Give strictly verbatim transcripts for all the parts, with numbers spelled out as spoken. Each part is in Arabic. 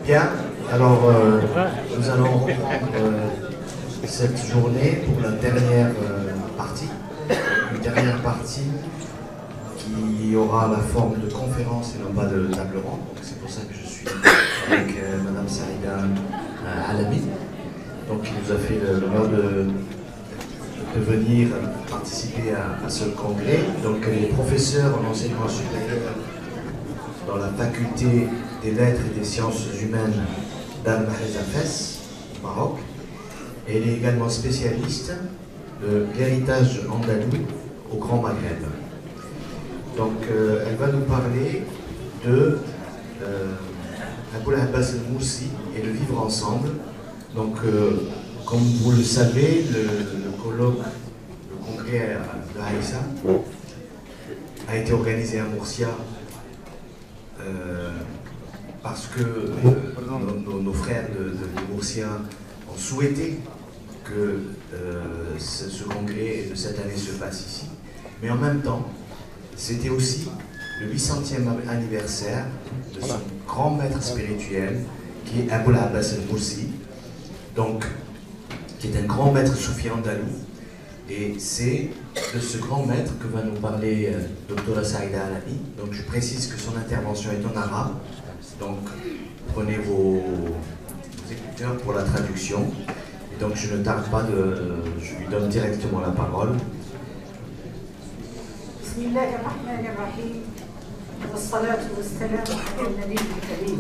Bien, alors euh, nous allons reprendre euh, cette journée pour la dernière euh, partie, une dernière partie qui aura la forme de conférence et non pas de table ronde. Donc c'est pour ça que je suis avec euh, Madame Saïda euh, Alabi, donc qui nous a fait l'honneur de, de venir participer à, à ce congrès. Donc les professeurs en enseignement supérieur dans la faculté des lettres et des sciences humaines d'Al-Maheza Fès, au Maroc. Et elle est également spécialiste de l'héritage andalou au Grand Maghreb. Donc euh, elle va nous parler de euh, Aboul Abbas el-Moussi et le vivre ensemble. Donc euh, comme vous le savez, le, le colloque, le congrès de Haïssa a été organisé à Moursia euh, parce que euh, nos, nos, nos frères de, de, de Moursia ont souhaité que euh, ce, ce congrès de cette année se passe ici. Mais en même temps, c'était aussi le huit centième anniversaire de son grand maître spirituel, qui est Aboul Abbas el-Moussi, donc qui est un grand maître soufi andalou. Et c'est de ce grand maître que va nous parler euh, Docteur Saïda Alabi. Donc je précise que son intervention est en arabe. Donc prenez vos, vos écouteurs pour la traduction. Et donc je ne tarde pas de... Je lui donne directement la parole. Bismillahirrahmanirrahim. Wassalatu wassalamu ala al-nabiy al-karim.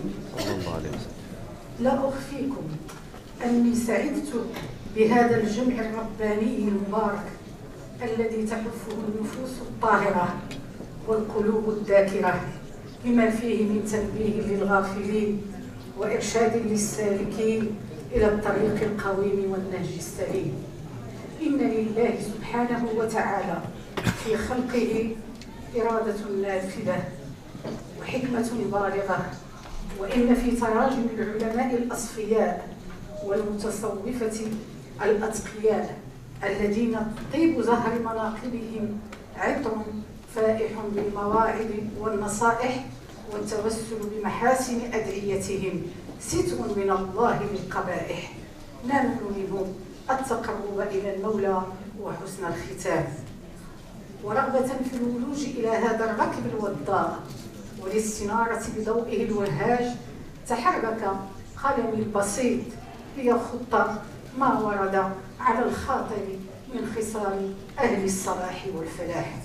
La ukhfikum anni sa'idtu بهذا الجمع الرباني المبارك الذي تحفه النفوس الطاهرة والقلوب الذاكرة بما فيه من تنبيه للغافلين وإرشاد للسالكين إلى الطريق القويم والنهج السليم. إن لله سبحانه وتعالى في خلقه إرادة نافذة وحكمة بالغة، وإن في تراجم العلماء الأصفياء والمتصوفة الأتقياء الذين طيب زهر مناقبهم عطر فائح بالمواعظ والنصائح والتوسل بمحاسن أدعيتهم ستر من الله للقبائح، نامل منهم التقرب إلى المولى وحسن الختام، ورغبة في الولوج إلى هذا الركب الوضاء والاستنارة بضوئه الوهاج تحرك قلمي البسيط ليخط ما ورد على الخاطر من خصال أهل الصلاح والفلاح.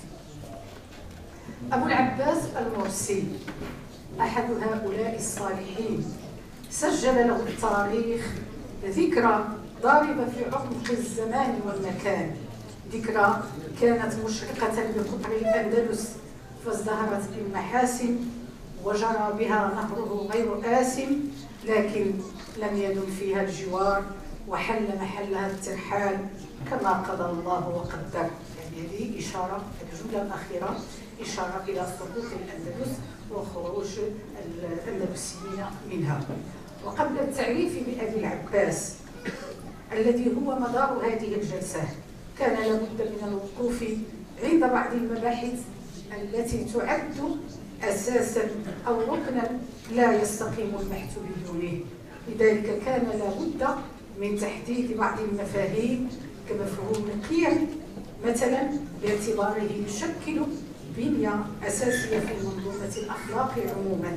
أبو العباس المرسي أحد هؤلاء الصالحين سجل له التاريخ ذكرى ضاربة في عمق الزمان والمكان، ذكرى كانت مشرقة بقطر الأندلس فازدهرت بالمحاسن وجرى بها نهره غير آسن، لكن لم يدم فيها الجوار وحل محلها الترحال كما قضى الله وقدر. يعني هذه إشارة، الجملة الأخيرة إشارة إلى سقوط الأندلس وخروج الأندلسيين منها. وقبل التعريف بأبي العباس الذي هو مدار هذه الجلسة، كان لابد من الوقوف عند بعض المباحث التي تعد أساسا أو ركنا لا يستقيم البحث بدونه. لذلك كان لابد من تحديد بعض المفاهيم كمفهوم القيم مثلا، باعتباره يشكل بنية أساسية في منظومة الأخلاق عموما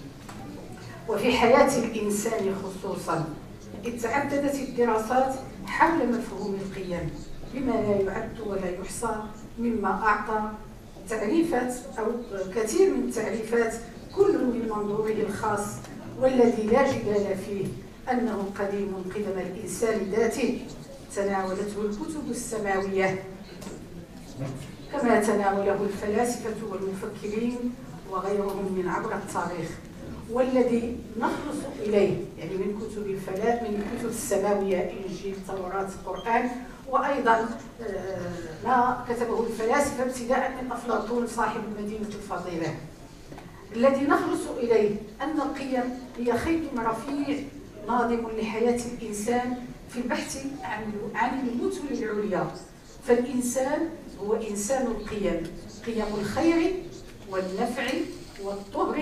وفي حياة الإنسان خصوصا، إذ تعددت الدراسات حول مفهوم القيم بما لا يعد ولا يحصى، مما أعطى تعريفات أو كثير من التعريفات كل من منظوره الخاص والذي لا جدال فيه أنه قديم قدم الإنسان ذاته تناولته الكتب السماوية كما تناوله الفلاسفة والمفكرين وغيرهم من عبر التاريخ، والذي نخلص إليه يعني من كتب الفلاسفة من الكتب السماوية إنجيل توراة القرآن، وأيضا ما كتبه الفلاسفة ابتداء من أفلاطون صاحب المدينة الفضيلة، الذي نخلص إليه أن القيم هي خيط رفيع ناظم لحياة الإنسان في البحث عن عن المثل العليا. فالإنسان هو إنسان القيم، قيم الخير والنفع والطهر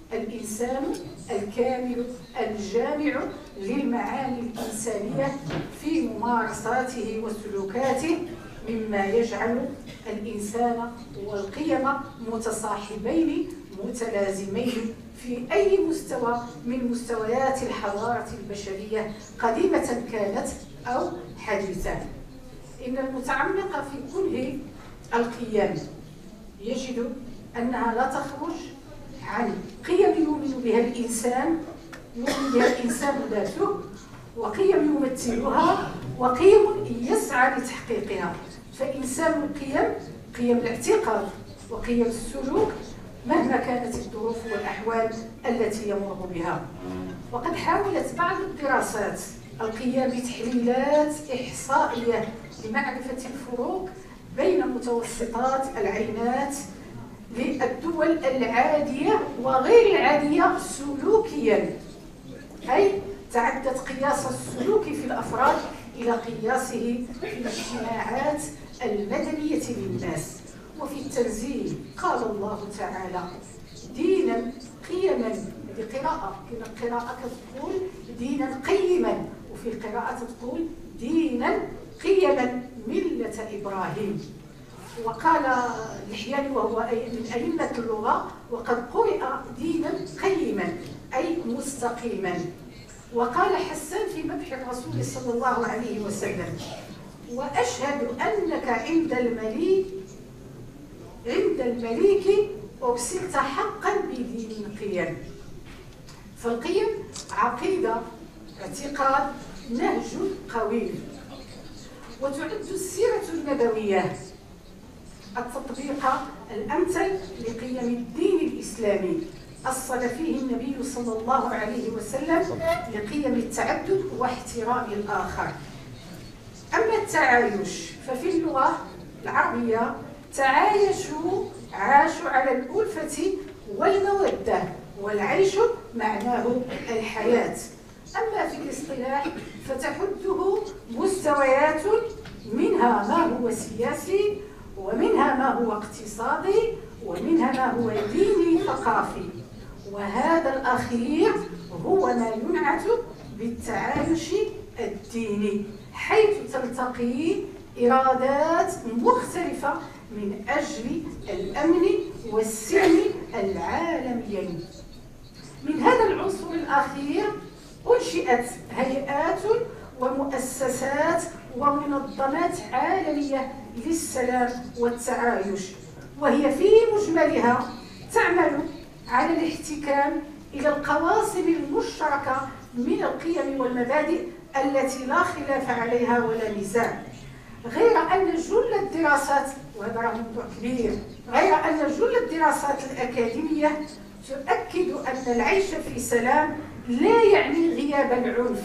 الإنسان الكامل الجامع للمعاني الإنسانية في ممارساته وسلوكاته، مما يجعل الإنسان والقيم متصاحبين متلازمين في أي مستوى من مستويات الحضارة البشرية قديمة كانت أو حديثة. إن المتعمق في كل القيم يجد أنها لا تخرج عن قيم يؤمن بها الإنسان يؤمن بها الإنسان ذاته، وقيم يمثلها، وقيم يسعى لتحقيقها. فإنسان القيم قيم الاعتقاد وقيم السلوك مهما كانت الظروف والأحوال التي يمر بها. وقد حاولت بعض الدراسات القيام بتحليلات إحصائية لمعرفة الفروق بين متوسطات العينات للدول العادية وغير العادية سلوكيا، أي تعدت قياس السلوك في الأفراد إلى قياسه في الاجتماعات المدنية للناس. وفي التنزيل قال الله تعالى دينا قيما، هذه قراءة، القراءة تقول دينا قيما، وفي القراءة تقول دينا قيما ملة إبراهيم. وقال الحياني وهو من أئمة اللغة وقد قرئ دينا قيما أي مستقيما. وقال حسان في مدح الرسول صلى الله عليه وسلم وأشهد أنك عند المليك عند المليك أرسلت حقا بدين قيم. فالقيم عقيدة، اعتقاد، نهج قوي. وتعد السيرة النبوية التطبيق الأمثل لقيم الدين الإسلامي أصل فيه النبي صلى الله عليه وسلم لقيم التعدد واحترام الآخر. أما التعايش ففي اللغة العربية تعايشوا عاشوا على الألفة والمودة، والعيش معناه الحياة. أما في الاصطلاح فتحده مستويات، منها ما هو سياسي، ومنها ما هو اقتصادي، ومنها ما هو ديني ثقافي، وهذا الأخير هو ما ينعت بالتعايش الديني، حيث تلتقي إرادات مختلفة من أجل الأمن والسلم العالميين. من هذا العنصر الأخير أنشئت هيئات ومؤسسات ومنظمات عالمية للسلام والتعايش، وهي في مجملها تعمل على الاحتكام إلى القواسم المشتركة من القيم والمبادئ التي لا خلاف عليها ولا نزاع. غير أن جل الدراسات، وهذا راه موضوع كبير، غير أن جل الدراسات الأكاديمية تؤكد أن العيش في سلام لا يعني غياب العنف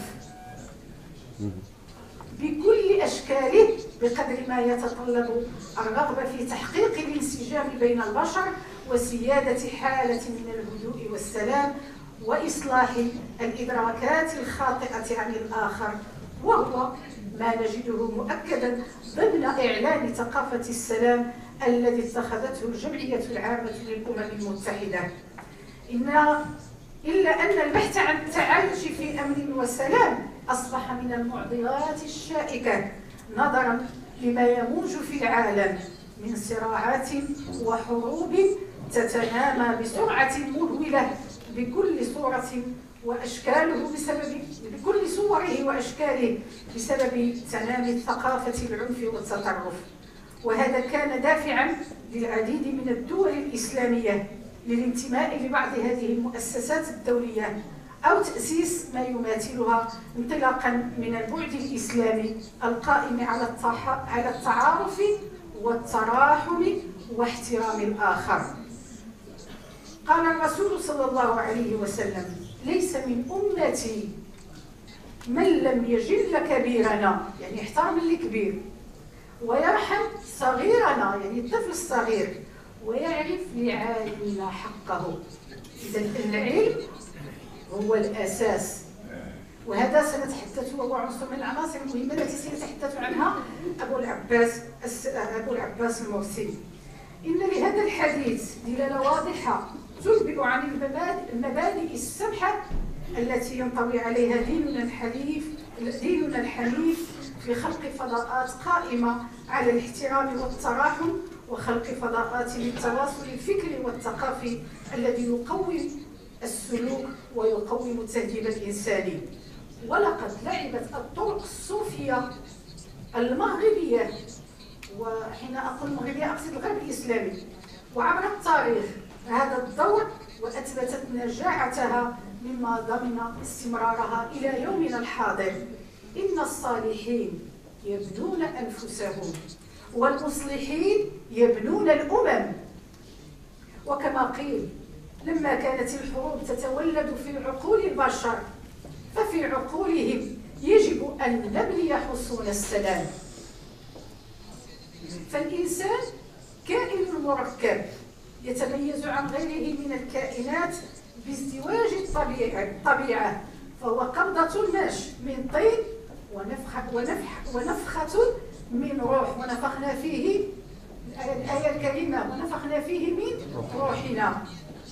بكل أشكاله، بقدر ما يتطلب الرغبة في تحقيق الانسجام بين البشر وسيادة حالة من الهدوء والسلام وإصلاح الإدراكات الخاطئة عن الآخر، وهو ما نجده مؤكدا ضمن إعلان ثقافة السلام الذي اتخذته الجمعية العامة للأمم المتحدة. إن إلا أن البحث عن التعايش في أمن وسلام أصبح من المعضلات الشائكة نظرا لما يموج في العالم من صراعات وحروب تتنامى بسرعة مهولة بكل صورة وأشكاله بسبب بكل صوره وأشكاله بسبب تنامي ثقافة العنف والتطرف. وهذا كان دافعا للعديد من الدول الإسلامية للانتماء لبعض هذه المؤسسات الدولية أو تأسيس ما يماثلها انطلاقا من البعد الإسلامي القائم على على التعارف والتراحم واحترام الآخر. قال الرسول صلى الله عليه وسلم ليس من أمتي من لم يجل كبيرنا، يعني يحترم الكبير، ويرحم صغيرنا، يعني الطفل الصغير، ويعرف لعالمنا حقه. إذا العلم هو الأساس، وهذا سنتحدث، وهو عنصر من العناصر المهمة التي سيتحدث عنها أبو العباس أبو العباس المرسي. إن لهذا الحديث دلالة واضحة تنبئ عن المبادئ, المبادئ السمحة التي ينطوي عليها ديننا الحنيف ديننا الحنيف في خلق فضاءات قائمة على الاحترام والتراحم، وخلق فضاءات للتواصل الفكري والثقافي الذي يقوم السلوك ويقوم التهذيب الإنساني. ولقد لعبت الطرق الصوفية المغربية، وحين أقول المغربية أقصد الغرب الإسلامي، وعبر التاريخ هذا الدور، وأثبتت نجاعتها مما ضمن استمرارها إلى يومنا الحاضر. إن الصالحين يبنون أنفسهم والمصلحين يبنون الأمم. وكما قيل: لما كانت الحروب تتولد في عقول البشر ففي عقولهم يجب أن نبني حصون السلام. فالإنسان كائن مركب يتميز عن غيره من الكائنات بازدواج الطبيعة، فهو قبضة الماش من طين ونفخة, ونفح ونفخة من روح، ونفخنا فيه الآية الكريمة: ونفخنا فيه من روحنا.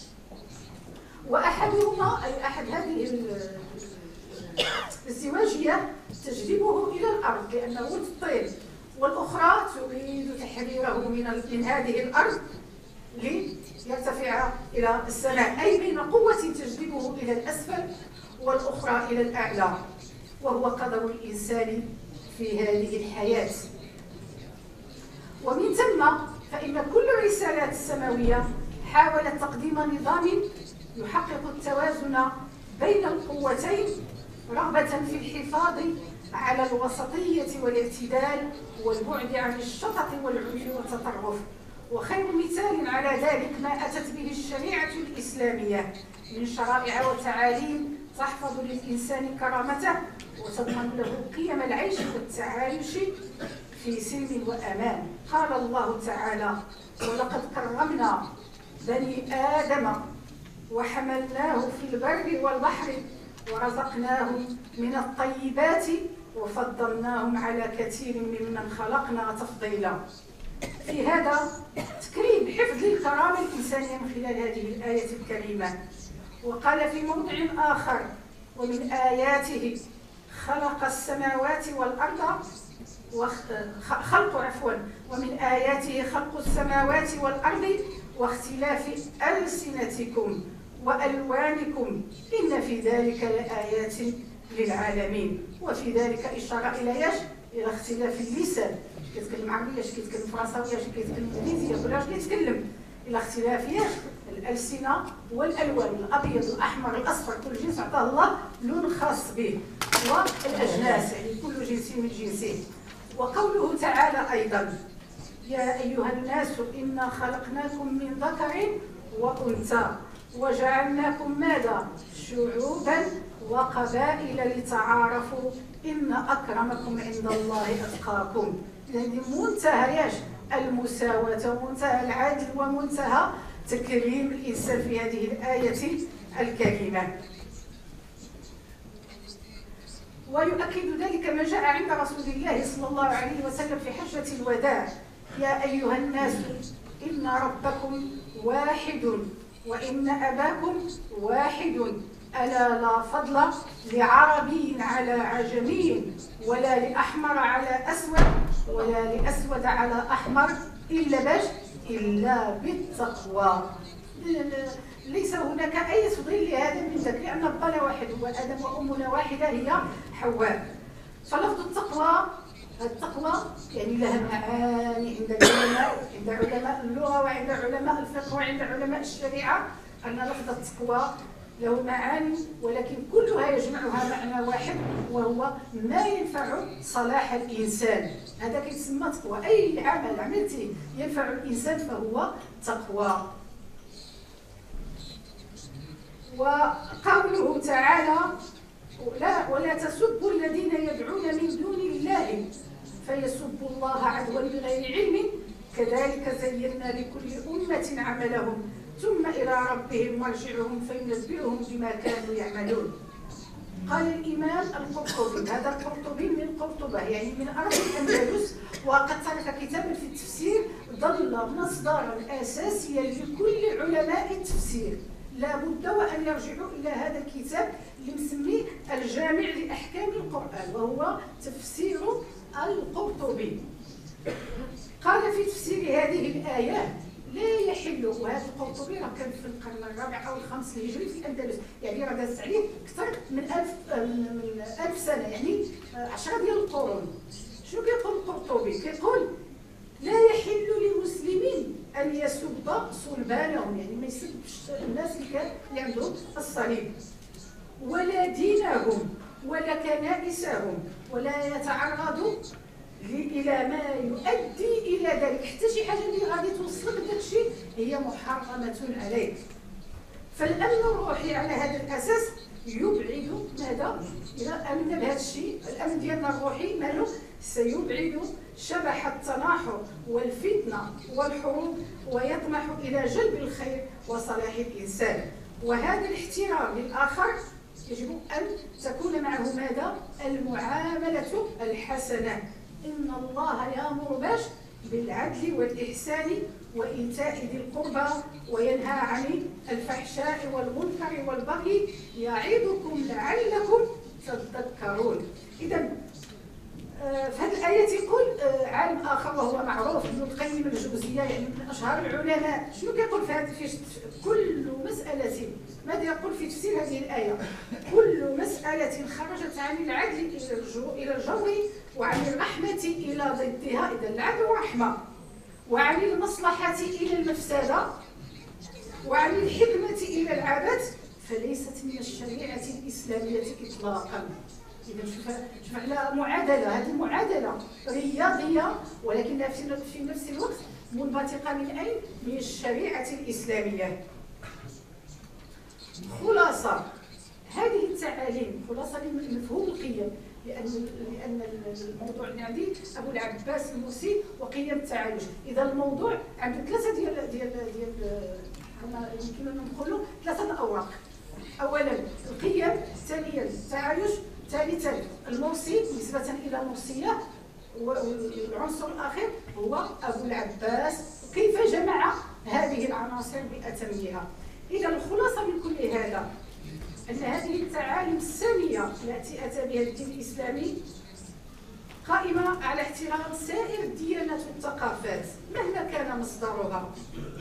وأحدهما أي أحد هذه الازدواجية تجذبه إلى الأرض لأنه الطين، والأخرى تريد تحريره من من هذه الأرض ليرتفع إلى السماء، أي بين قوة تجذبه إلى الأسفل والأخرى إلى الأعلى، وهو قدر الإنسان في هذه الحياة. ومن ثم فإن كل الرسالات السماوية حاولت تقديم نظام يحقق التوازن بين القوتين، رغبة في الحفاظ على الوسطية والاعتدال والبعد عن الشطط والعنف والتطرف. وخير مثال على ذلك ما أتت به الشريعة الإسلامية من شرائع وتعاليم تحفظ للإنسان كرامته وتضمن له قيم العيش والتعايش في سلم وأمان. قال الله تعالى: ولقد كرمنا بني آدم وحملناه في البر والبحر ورزقناهم من الطيبات وفضلناهم على كثير ممن خلقنا تفضيلا. في هذا تكريم حفظ الكرامة الإنسانية من خلال هذه الآية الكريمة. وقال في موضع آخر: ومن آياته خلق السماوات والأرض خلق عفوا ومن آياته خلق السماوات والأرض واختلاف ألسنتكم وألوانكم إن في ذلك لآيات للعالمين. وفي ذلك إشارة إلى ايش؟ إلى اختلاف اللسان. كيتكلم عربية، شي كيتكلم فرنساوية، شي كيتكلم إنجليزية، كلش كيتكلم. إلى اختلاف ايش؟ الألسنة والألوان، الأبيض الأحمر الأصفر، كل جنس عطاه الله لون خاص به، والأجناس يعني كل جنس من جنسه. وقوله تعالى أيضا: يا أيها الناس إنا خلقناكم من ذكر وأنثى وجعلناكم ماذا؟ شعوبا وقبائل لتعارفوا إن أكرمكم عند الله أتقاكم. يعني منتهى ايش؟ المساواة ومنتهى العدل ومنتهى تكريم الإنسان في هذه الآية الكريمة. ويؤكد ذلك ما جاء عند رسول الله صلى الله عليه وسلم في حجة الوداع: يا أيها الناس إن ربكم واحد وإن أباكم واحد ألا لا فضل لعربي على عجمي ولا لأحمر على أسود ولا لأسود على أحمر إلا باش إلا بالتقوى. ليس هناك أي تفضيل لهذا من ذاك، لأن أبانا واحد هو آدم وأمنا واحدة هي حواء. فلفظ التقوى التقوى يعني لها معاني عند العلماء، عند علماء اللغة وعند علماء الفقه وعند علماء الشريعة، أن لفظ التقوى له معاني ولكن كلها يجمعها معنى واحد، وهو ما ينفع صلاح الإنسان. هذا كيتسمى تقوى. أي عمل عملتيه ينفع الإنسان فهو تقوى. وقوله تعالى: لا ولا تسبوا الذين يدعون من دون الله فيسبوا الله عدوا بغير علم كذلك زينا لكل أمة عملهم ثم إلى ربهم مرجعهم فينبئهم بما كانوا يعملون. قال الإمام القرطبي، هذا القرطبي من قرطبة يعني من أرض الأندلس، وقد صنف كتابا في التفسير ظل مصدرا أساسيا لكل علماء التفسير. لا بد وأن يرجعوا إلى هذا الكتاب اللي مسميه الجامع لأحكام القرآن، وهو تفسير القرطبي. قال في تفسير هذه الآية: لا يحل، وهذا القرطبي راه كان في القرن الرابع او الخامس الهجري في الاندلس، يعني راه دازت عليه اكثر من ألف من ألف سنه، يعني عشرة ديال القرون. شنو كيقول القرطبي؟ كيقول: لا يحل لمسلمين ان يسب صلبانهم، يعني ما يسبش الناس اللي كان اللي عندهم الصليب، ولا دينهم ولا كنائسهم، ولا يتعرضوا إلى ما يؤدي إلى ذلك، حتى شي حاجة اللي غادي توصلك لذاك الشيء هي محرمة عليك. فالأمن الروحي على هذا الأساس يبعد ماذا؟ إلى أن هذا الشيء الأمن ديالنا الروحي ماله؟ سيبعد شبح التناحر والفتنة والحروب، ويطمح إلى جلب الخير وصلاح الإنسان. وهذا الاحترام للآخر يجب أن تكون معه ماذا؟ المعاملة الحسنة. إن الله يأمر باش بالعدل والإحسان وإيتاء ذي القربى وينهى عن الفحشاء والمنكر والبغي يعظكم لعلكم تذكرون. إذا في هذه الآية يقول عالم آخر وهو معروف، ابن القيم الجوزية، يعني من أشهر العلماء. شنو كيقول في هذه؟ في كل مسألة، ماذا يقول في تفسير هذه الآية؟ كل مسألة خرجت عن العدل إلى الجور وعن الرحمة إلى ضدها، إذا العدل والرحمة، وعن المصلحة إلى المفسدة، وعن الحكمة إلى العبث، فليست من الشريعة الإسلامية إطلاقا. إذا شوف شوف على معادلة، هذه المعادلة رياضية ولكنها في نفس الوقت منبثقة من أين؟ من الشريعة الإسلامية. خلاصة هذه التعاليم، خلاصة لمفهوم القيم، لأن لأن الموضوع اللي عندي أبو العباس الموسي وقيم التعايش. إذا الموضوع عنده ثلاثة ديال ديال ديال يمكننا ندخلوا ثلاثة أوراق. أولا القيم، ثانيا التعايش، ثالثا الموصي نسبة إلى الموصية، والعنصر الأخير هو أبو العباس كيف جمع هذه العناصر بأتمها. إذا الخلاصة من كل هذا أن هذه التعاليم السامية التي أتى بها الدين الإسلامي قائمة على احترام سائر الديانات والثقافات مهما كان مصدرها.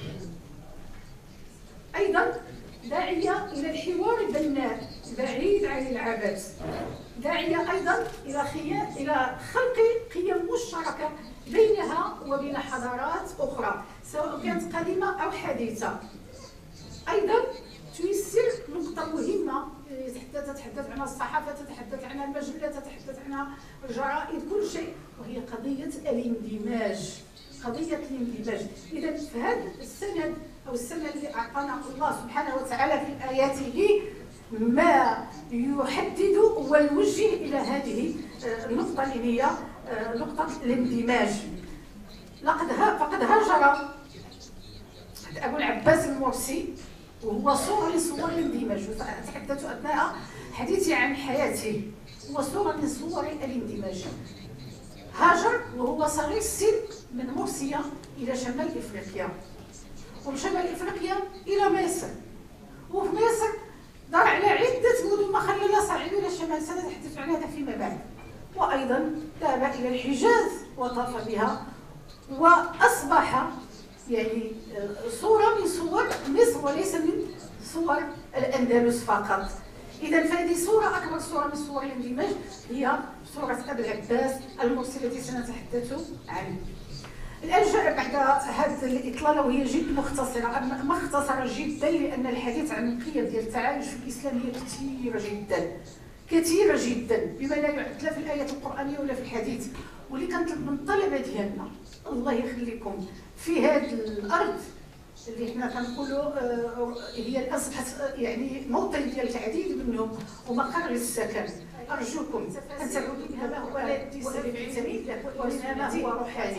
أيضا داعية إلى الحوار البناء بعيد عن العبث، داعية أيضا إلى إلى خلق قيم مشتركة بينها وبين حضارات أخرى سواء كانت قديمة أو حديثة. أيضا تيسر نقطة مهمة تتحدث عنها الصحافة، تتحدث عنها المجلة، تتحدث عنها الجرائد، كل شيء، وهي قضية الاندماج، قضية الاندماج. إذا في هذا السند أو السنة اللي أعطانا الله سبحانه وتعالى في آياته ما يحدد ويوجه إلى هذه النقطة اللي هي نقطة الاندماج. لقد فقد هاجر أبو العباس المرسي وهو صورة من صور الاندماج، وأتحدث أثناء حديثي عن حياته، هو صورة من صور الاندماج. هاجر وهو صغير السن من مرسية إلى شمال إفريقيا، ومن شمال إفريقيا إلى مصر، وفي مصر دار على عدة مدن ما خلى صعيد إلى الشمال، سنتحدث عن هذا فيما بعد. وأيضا ذهب إلى الحجاز وطاف بها، وأصبح يعني صورة من صور مصر وليس من صور الأندلس فقط. إذا فهذه صورة أكبر صورة من صور الاندماج هي صورة أبي العباس المرسي التي سنتحدث عنه. الآن جاء بعد هذه الإطلالة وهي جد مختصرة، مختصرة جدا، لأن الحديث عن القيم ديال التعايش في الإسلام هي كثيرة جدا كثيرة جدا بما لا يعد لا في الآية القرآنية ولا في الحديث. واللي كنطلب من الطلبة ديالنا الله يخليكم في هذه الأرض اللي حنا كنقولوا هي أصبحت يعني موطن ديال العديد منهم ومقر للسكن، أرجوكم أن تعودوا إلى ما هو وإلى ما هو روحاني،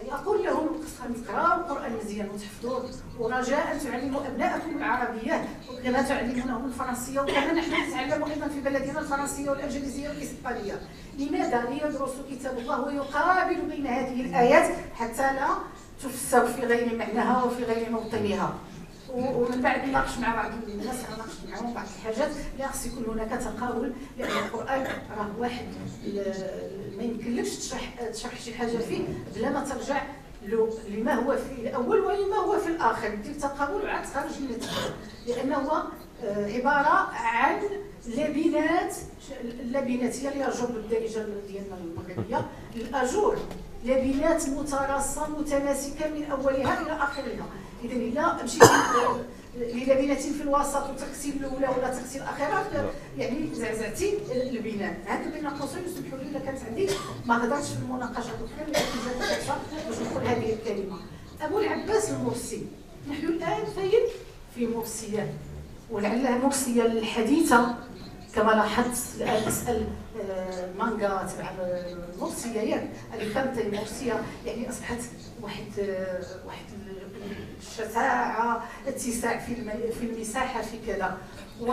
اقول لهم تقراوا القران مزيان وتحفظوه، ورجاء تعلموا ابنائكم العربيه كما تعلمونهم الفرنسيه، وكما نحن نتعلم ايضا في بلدنا الفرنسيه والانجليزيه والاسبانيه. لماذا؟ ليدرسوا كتاب الله ويقابلوا بين هذه الايات حتى لا تفسر في غير معناها وفي غير موطنها. ومن بعد نناقش مع بعض الناس، نناقش معهم بعض الحاجات لا خص يكون هناك تقابل، لان القران راه واحد ما يمكنلكش تشرح تشرح شي حاجه فيه بلا ما ترجع له لما هو في الاول ولما هو في الاخر، دير تقابل وعاد تخرج من التقابل، لانه هو عباره عن لبنات اللبنات هي الياجور بالدارجه ديالنا المغربيه، الاجور لبنات متراصه متماسكه من اولها الى اخرها. اذا الا مشيتي للبنه في الوسط وتركتي الاولى ولا تركتي الاخيره يعني زعزعتي البناء. هذا بين قوسين يسمحوا لي الا كانت عندي ما هضرتش في المناقشه الاخرى، لكن جات فرصه باش نقول هذه الكلمه. ابو العباس المرسي، نحن الان فين؟ في مرسيه، ولعلها مرسيه الحديثه كما لاحظت. الان اسال مانجا تبع المرسيه ياك اللي كانت المرسيه يعني اصبحت واحد واحد الشساعه اتساع في في المساحه في كذا. و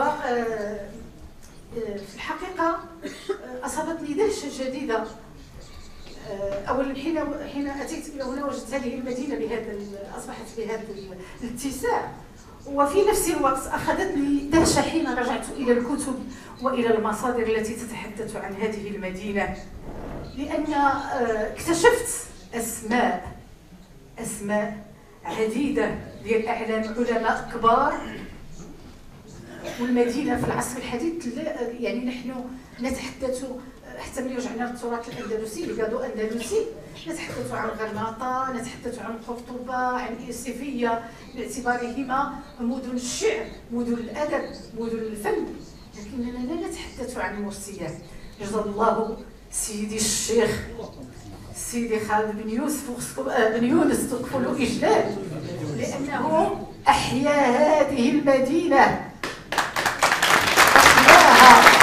في الحقيقه اصابتني دهشه شديده. اولا حين حين اتيت الى هنا وجدت هذه المدينه بهذا اصبحت بهذا الاتساع، وفي نفس الوقت اخذتني دهشه حين رجعت الى الكتب والى المصادر التي تتحدث عن هذه المدينه، لان اكتشفت اسماء اسماء عديده ديال اعلام علماء كبار. والمدينه في العصر الحديث يعني نحن نتحدث حتى ملي رجعنا للتراث الاندلسي الكادو اندلسي، نتحدث عن غرناطه، نتحدث عن قرطبه، عن إيسيفية باعتبارهما مدن الشعر، مدن الادب، مدن الفن، لكننا لا نتحدث عن مرسيات. جزا الله سيدي الشيخ سيدي خالد بن يوسف بن يونس تدخل اجلال، لانه احيا هذه المدينه، احياها.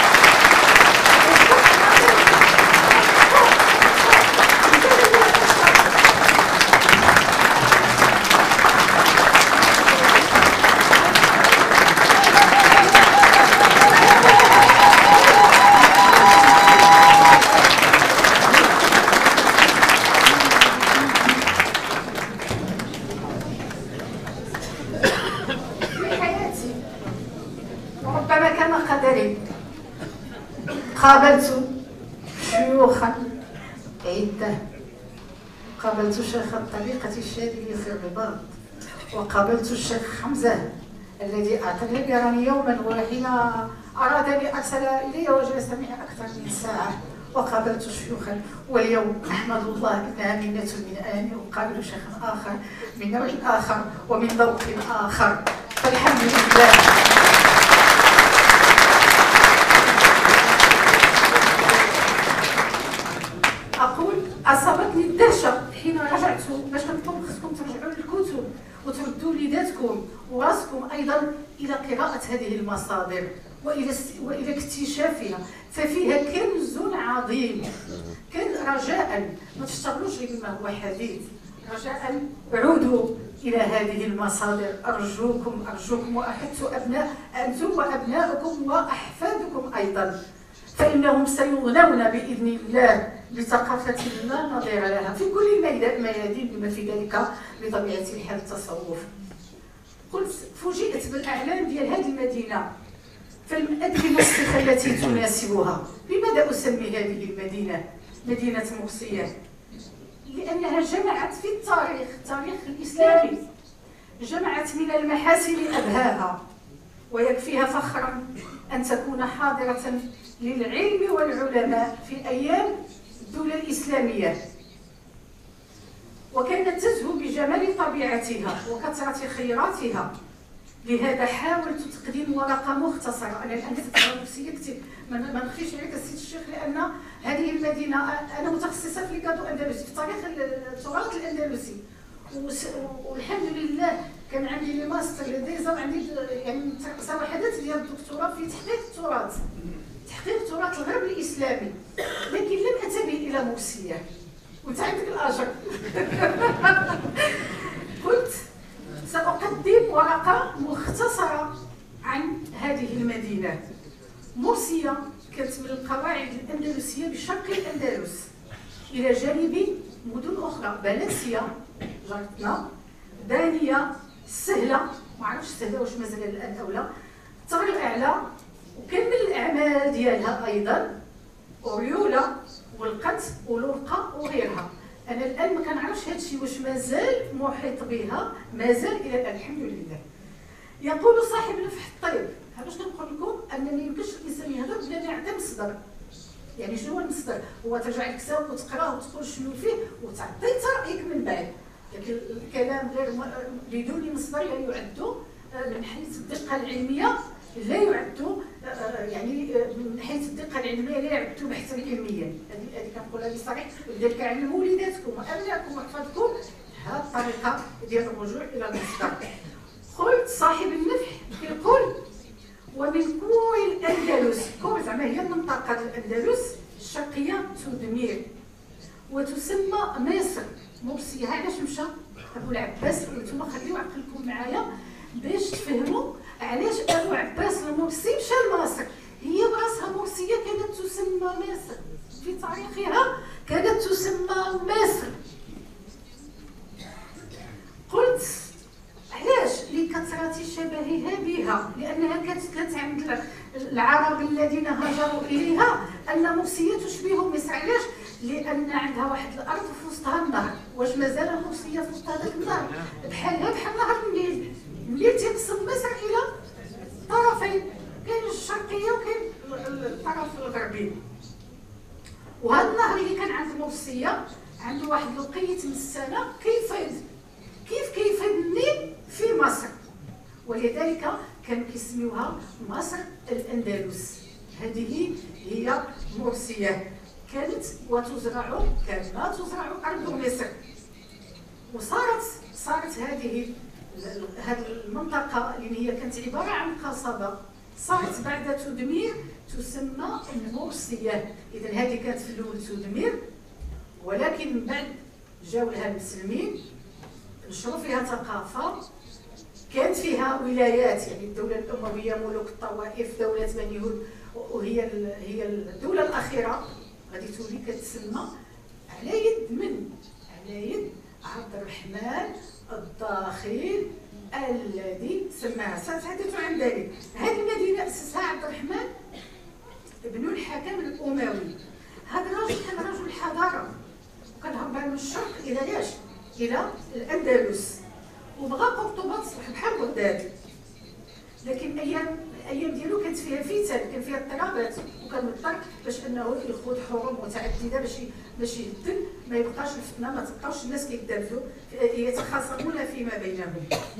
قابلت شيوخا عدة، قابلت شيخ الطريقة الشاذلي في الرباط، وقابلت الشيخ حمزة الذي أعطاني براني يوما، وحين أرادني أرسل إلي وجلس معي أكثر من ساعة. وقابلت شيوخا، واليوم أحمد الله إنها منة من آني أقابل شيخا آخر من نوع آخر ومن ذوق آخر، فالحمد لله. أصابتني الدهشة حين رجعت، باش كنطلب خصكم ترجعوا للكتب وتردوا وليداتكم وراسكم أيضا إلى قراءة هذه المصادر وإلى وإلى اكتشافها، ففيها كنز عظيم. كان رجاء ما تشتغلوش بما هو حديث، رجاء عودوا إلى هذه المصادر، أرجوكم أرجوكم وأحث أبناء أنتم وأبناؤكم وأحفادكم أيضا، فإنهم سيغنون بإذن الله بثقافة لا نظير لها في كل الميادين بما في ذلك بطبيعة الحال التصوف. قلت فوجئت بالأعلام ديال هذه المدينة، فلم أدري ما الصفة التي تناسبها. لماذا أسمي هذه المدينة مدينة مرسية؟ لأنها جمعت في التاريخ التاريخ الإسلامي، جمعت من المحاسن أبهاها، ويكفيها فخرا أن تكون حاضرة للعلم والعلماء في أيام الدولة الإسلامية، وكانت تزهو بجمال طبيعتها وكثرة خيراتها. لهذا حاولت تقديم ورقة مختصرة. أنا الآن كتبت نفسية كتير ما نخفيش عليك السيد الشيخ، لأن هذه المدينة أنا متخصصة في الكادو أندلسي، في تاريخ التراث الأندلسي، والحمد لله كان عندي لي ماستر ديزا، وعندي يعني وحدات ديال الدكتوراه في تحقيق التراث تحقيق تراث الغرب الإسلامي، لكن لم أنتبه إلى مرسية. وانت عندك الاجر. قلت سأقدم ورقة مختصرة عن هذه المدينة. مرسية كانت من القواعد الأندلسية بشرق الأندلس إلى جانب مدن أخرى، فالنسيا جارتنا، دانية، سهلة، ما عرفتش سهلة واش مازال الآن أو لا، الطر الأعلى، وكان من الأعمال ديالها أيضا أوريولا والقت ولورقة وغيرها. أنا الآن ما كنعرفش هذا الشيء واش مازال محيط بها، مازال إلى الآن الحمد لله. يقول صاحب نفح الطيب، باش كنقول لكم أن ما يمكنش الإنسان يهضر بلا ما يعطي مصدر. يعني شنو هو المصدر؟ هو ترجع الكتاب وتقراه وتقول شنو فيه وتعطي رأيك من بعد. لكن الكلام غير بدون مصدر لا يعد من حيث الدقة العلمية، لا يعد يعني من حيث الدقة العلمية لا يعد بحثا علميا. هذه كنقولها بصريح، ولذلك علموا وليداتكم وأبنائكم وأحفادكم هذه الطريقة ديال الرجوع إلى المصدر. قلت صاحب النفح يقول ومن كور الأندلس، كور زعما هي منطقة الأندلس الشرقية تدمير وتسمى مصر. مرسية علاش مشى أبو العباس؟ وانتم خليو عقلكم معايا باش تفهموا علاش أبو عباس المرسي مشى لمصر. هي براسها مرسية كانت تسمى مصر، في تاريخها كانت تسمى مصر. قلت علاش؟ لكثرة شبهها بها، لأنها كانت كانت عند العرب الذين هاجروا إليها أن مرسية تشبه مصر. علاش؟ لأن عندها واحد الأرض في وسطها النهر. واش مازال مرسية في وسط هذاك النهر؟ بحالها بحال نهر النيل. النيل تيقسم مصر إلى طرفين، كاين الشرقية وكاين الطرف الغربي. وهذا النهر اللي كان عند مرسية عنده واحد الوقيت من السنة كيفيض كيف كيفيض النيل في مصر، ولذلك كانوا كيسميوها مصر الأندلس. هذه هي مرسية، كانت وتزرع كما تزرع أرض مصر. وصارت صارت هذه هذه المنطقة اللي هي كانت عبارة عن قصبة، صارت بعد تدمير تسمى المرسية. إذا هذه كانت في الأول تدمير، ولكن من بعد جاو لها المسلمين نشروا فيها ثقافة، كانت فيها ولايات، يعني الدولة الأموية، ملوك الطوائف، دولة بني هود، وهي هي الدولة الأخيرة غادي تولي كتسمى على يد من؟ على يد عبد الرحمن الداخل الذي سماها. سأتحدث عن ذلك. هذه المدينة أسسها عبد الرحمن بن الحكم الأموي. هذا الرجل كان رجل حضارة، وكان هربان من الشرق إلى لاش؟ إلى الأندلس، وبغى قرطبة تصبح بحال بغداد. لكن أيام الأيام ديالو كانت فيها فتن، كان فيها اضطرابات، وكان مضطر باش أنه يخوض حروب متعددة باش باش يهدن، ما يبقاش الفتنة، ما تبقاوش الناس كيتدابزوا يتخاصمون فيما بينهم.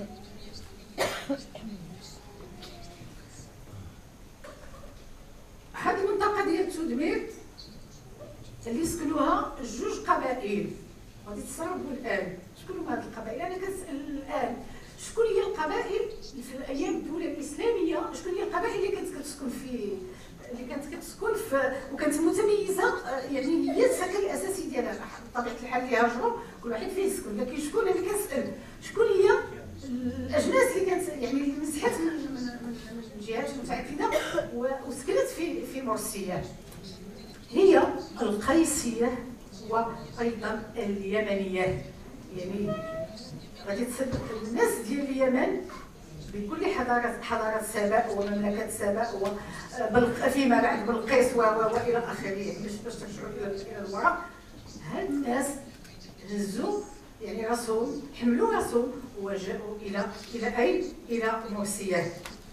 هذه المنطقة ديال تدمير اللي سكنوها جوج قبائل، غادي تصرفوا الآن. شكون هما هاد القبائل؟ أنا كنسأل الآن شكون هي القبائل في أيام الدولة الإسلامية، شكون هي القبائل اللي كانت كتسكن في اللي كانت كتسكن في وكانت متميزة، يعني هي السكن الأساسي ديالها بطبيعة الحال اللي هاجروا كل واحد فيه يسكن. لكن شكون أنا كنسأل شكون هي الأجناس اللي كانت يعني اللي مسحت من من من جهات متعددة وسكنت في في مرسية؟ هي القيسية وأيضا اليمنية. يعني غادي تصدق الناس ديال اليمن بكل حضارة حضارة سبأ ومملكة سبأ وفيما بعد بلقيس والى اخره، يعني باش باش ترجعوا الى الوراء. هاد الناس هزوا يعني راسهم، حملوا راسهم وجاءوا الى الى اين؟ الى مرسية.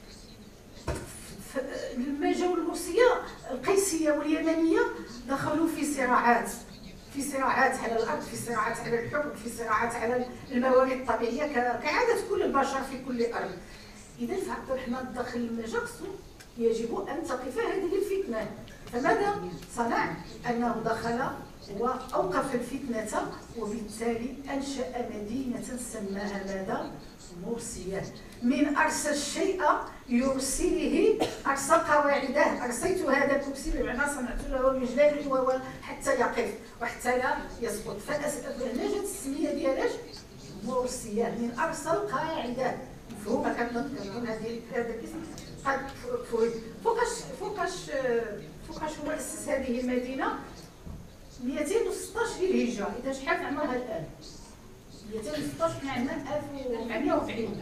لما جاوا لمرسية القيسية واليمنية دخلوا في صراعات، في صراعات على الارض، في صراعات على الحكم، في صراعات على الموارد الطبيعيه كعاده كل البشر في كل ارض. اذا فعبد الرحمن الداخل لما جا خصو يجب ان تقف هذه الفتنه، فماذا صنع؟ أنه دخل وأوقف الفتنة، وبالتالي أنشأ مدينة سماها ماذا؟ مرسية. من أرسى الشيء يرسله، أرسى قواعده، أرسيت هذا الكرسي بمعنى صنعت له رجلين حتى يقف وحتى لا يسقط. فهنا جات السمية ديالاش؟ مرسية، من أرسى القاعدة. مفهومة كنظن هذه هذا الاسم قد فهم. فوقاش فوقاش فوقاش هو أسس هذه المدينة؟ مئتين وستطاش للهجرة. إذا شحال عمرها الآن؟ مئتين وستطاش من عندنا ألف وأربعمائة وأربعين،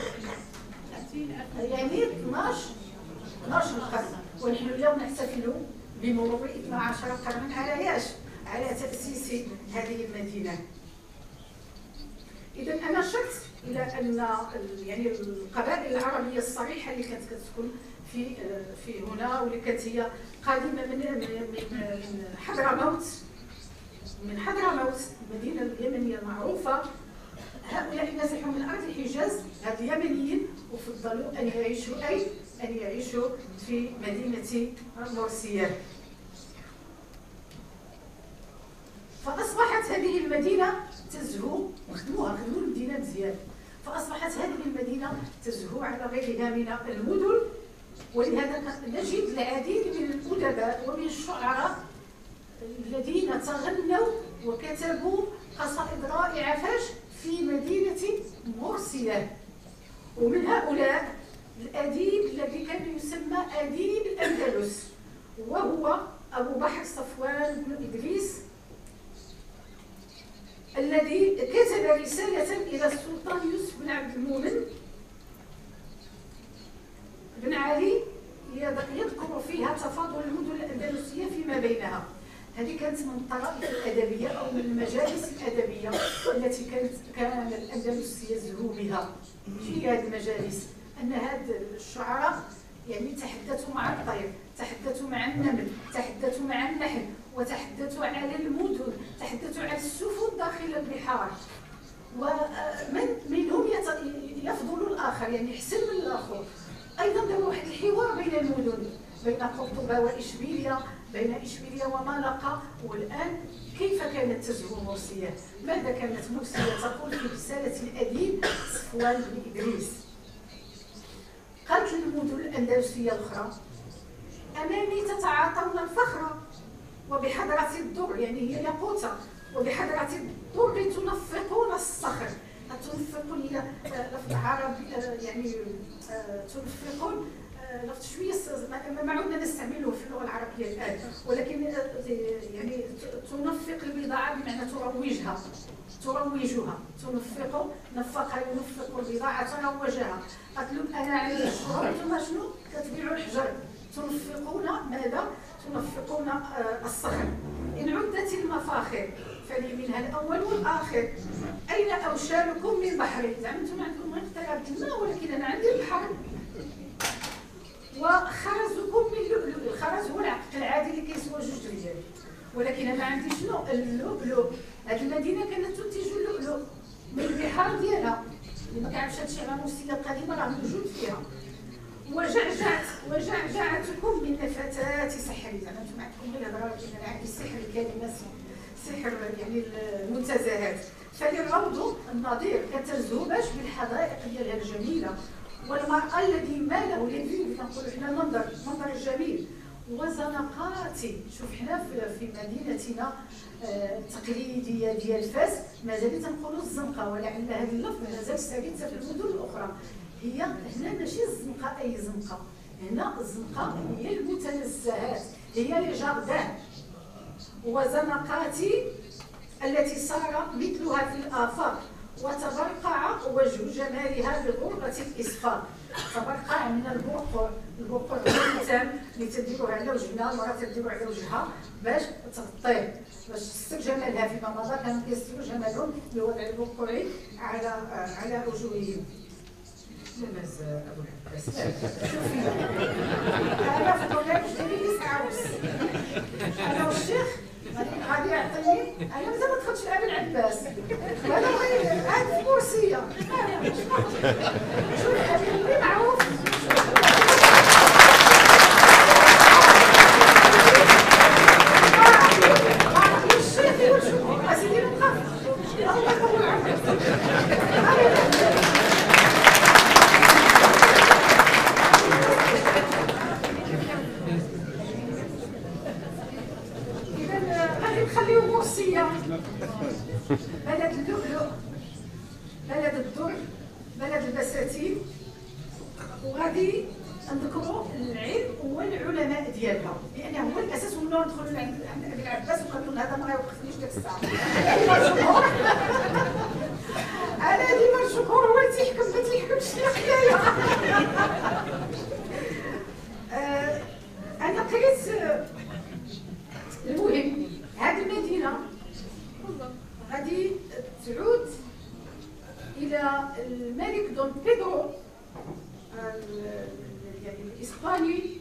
يعني اثناش اثناش قرن، ونحن اليوم نحتفل بمرور اثنا عشر قرنا على ياش؟ على تأسيس هذه المدينة. إذا أنا شكت إلى أن يعني القبائل العربية الصريحة اللي كانت كتسكن في في هنا، واللي كانت هي قادمة من من حضرموت، من حضرموت المدينة اليمنية المعروفة. هؤلاء نزحوا من أرض الحجاز، هاد اليمنيين، وفضلوا أن يعيشوا أي أن يعيشوا في مدينة مرسية. فأصبحت هذه المدينة تزهو، خدموها خدموا المدينة مزيان، فأصبحت هذه المدينة تزهو على غيرها من المدن. ولهذا نجد العديد من الأدباء ومن الشعراء الذين تغنوا وكتبوا قصائد رائعة فاش؟ في مدينة مرسية. ومن هؤلاء الأديب الذي كان يسمى أديب الأندلس، وهو أبو بحر صفوان بن إدريس، الذي كتب رسالة إلى السلطان يوسف بن عبد المؤمن بن علي يذكر فيها تفاضل المدن الأندلسية فيما بينها. هذه كانت من الطرائف الأدبية أو من المجالس الأدبية التي كانت كان الأندلس يزهو بها في هذه المجالس. أن هاد الشعراء يعني تحدثوا مع الطير، تحدثوا مع النمل، تحدثوا مع النحل، وتحدثوا على المدن، تحدثوا على السفن داخل البحار، ومن منهم يفضل الآخر، يعني يحسن من الآخر. أيضا داروا واحد الحوار بين المدن، بين قرطبة وإشبيلية، بين إشبيلية وملقا. والآن كيف كانت تزهو مرسية؟ ماذا كانت مرسية تقول في رسالة الأديب صفوان بن إدريس؟ قالت المدن الأندلسية الأخرى: أمامي تتعاطون الفخر، وبحضرة الدر، يعني هي ياقوتة، وبحضرة الدر تنفقون الصخر. تنفقون هي لفظ عربي، يعني تنفقون لفظ شويه ما عدنا نستعمله في اللغه العربيه الان، ولكن يعني تنفق البضاعه بمعنى تروجها، تروجها، تنفق، نفق ينفق البضاعه روجها. قالت لهم انا عندي الشهر، انتم شنو كتبيعوا الحجر، تنفقون ماذا؟ تنفقون الصخر. ان عدت المفاخر فلي منها الاول والاخر. اين اوشالكم من بحر؟ زعما انتم عندكم غير الماء، ولكن انا عندي البحر. وخرزكم من اللؤلؤ، الخرز هو العقد العادي اللي كيسوى جوج ريال، ولكن انا عندي شنو؟ اللؤلؤ. هذه المدينه كانت تنتج اللؤلؤ من البحار ديالها، اللي ما كيعرفش هادشي على مرسية القديمه راه موجود فيها. وجعجعت وجعجعتكم من نفثات سحري، زعما انتم عندكم غير الهضره، ولكن انا عندي السحر، الكلمه سحر يعني المنتزهات. فللروض النظير كتزهو باش بالحدائق ديالها الجميله، والمرأة الذي ما له لفيو، كنقولوا حنا المنظر، المنظر الجميل، وزنقاتي. شوف حنا في مدينتنا التقليديه ديال فاس مازال تنقولوا الزنقه، ولعل هذا اللفظ مازال سائد في المدن الاخرى. هي هنا ماشي الزنقه اي زنقه، هنا الزنقه هي المتنزهات، هي لي جاردان. وزنقاتي التي صار مثلها في الافاق، وتبرقع وجه جمالها بغربة الإصفاء. تبرقع من البرقع، البرقع هو الختام اللي تديروه على وجهنا، المرأة تديرو على وجهها باش تغطيه، باش تستر جمالها. فيما مضى كانوا كيستروا جمالهم بوضع البرقع على على وجوههم. لماز أبو العباس، شوفي أنا في البرنامج ديالي ساعة ونص، أنا والشيخ غادي يعطيني، انا مازال ما دخلتش لأبي العباس، انا غير عاد في مرسية، شوف هذه اللي معروف. بلد اللؤلؤ، بلد الدر، بلد البساتين. وغادي نذكروا العلم والعلماء ديالها، لان هو الاساس. ولا ندخلوا عند ابي العباس وقالوا هذا ما غيوقفنيش ديك الساعه. انا ديما الشكور هو اللي تيحكم، ما تيحكمش لي حكايه. انا قريت. المهم هذه المدينه غادي تعود الى الملك دون بيدرو يعني الاسباني،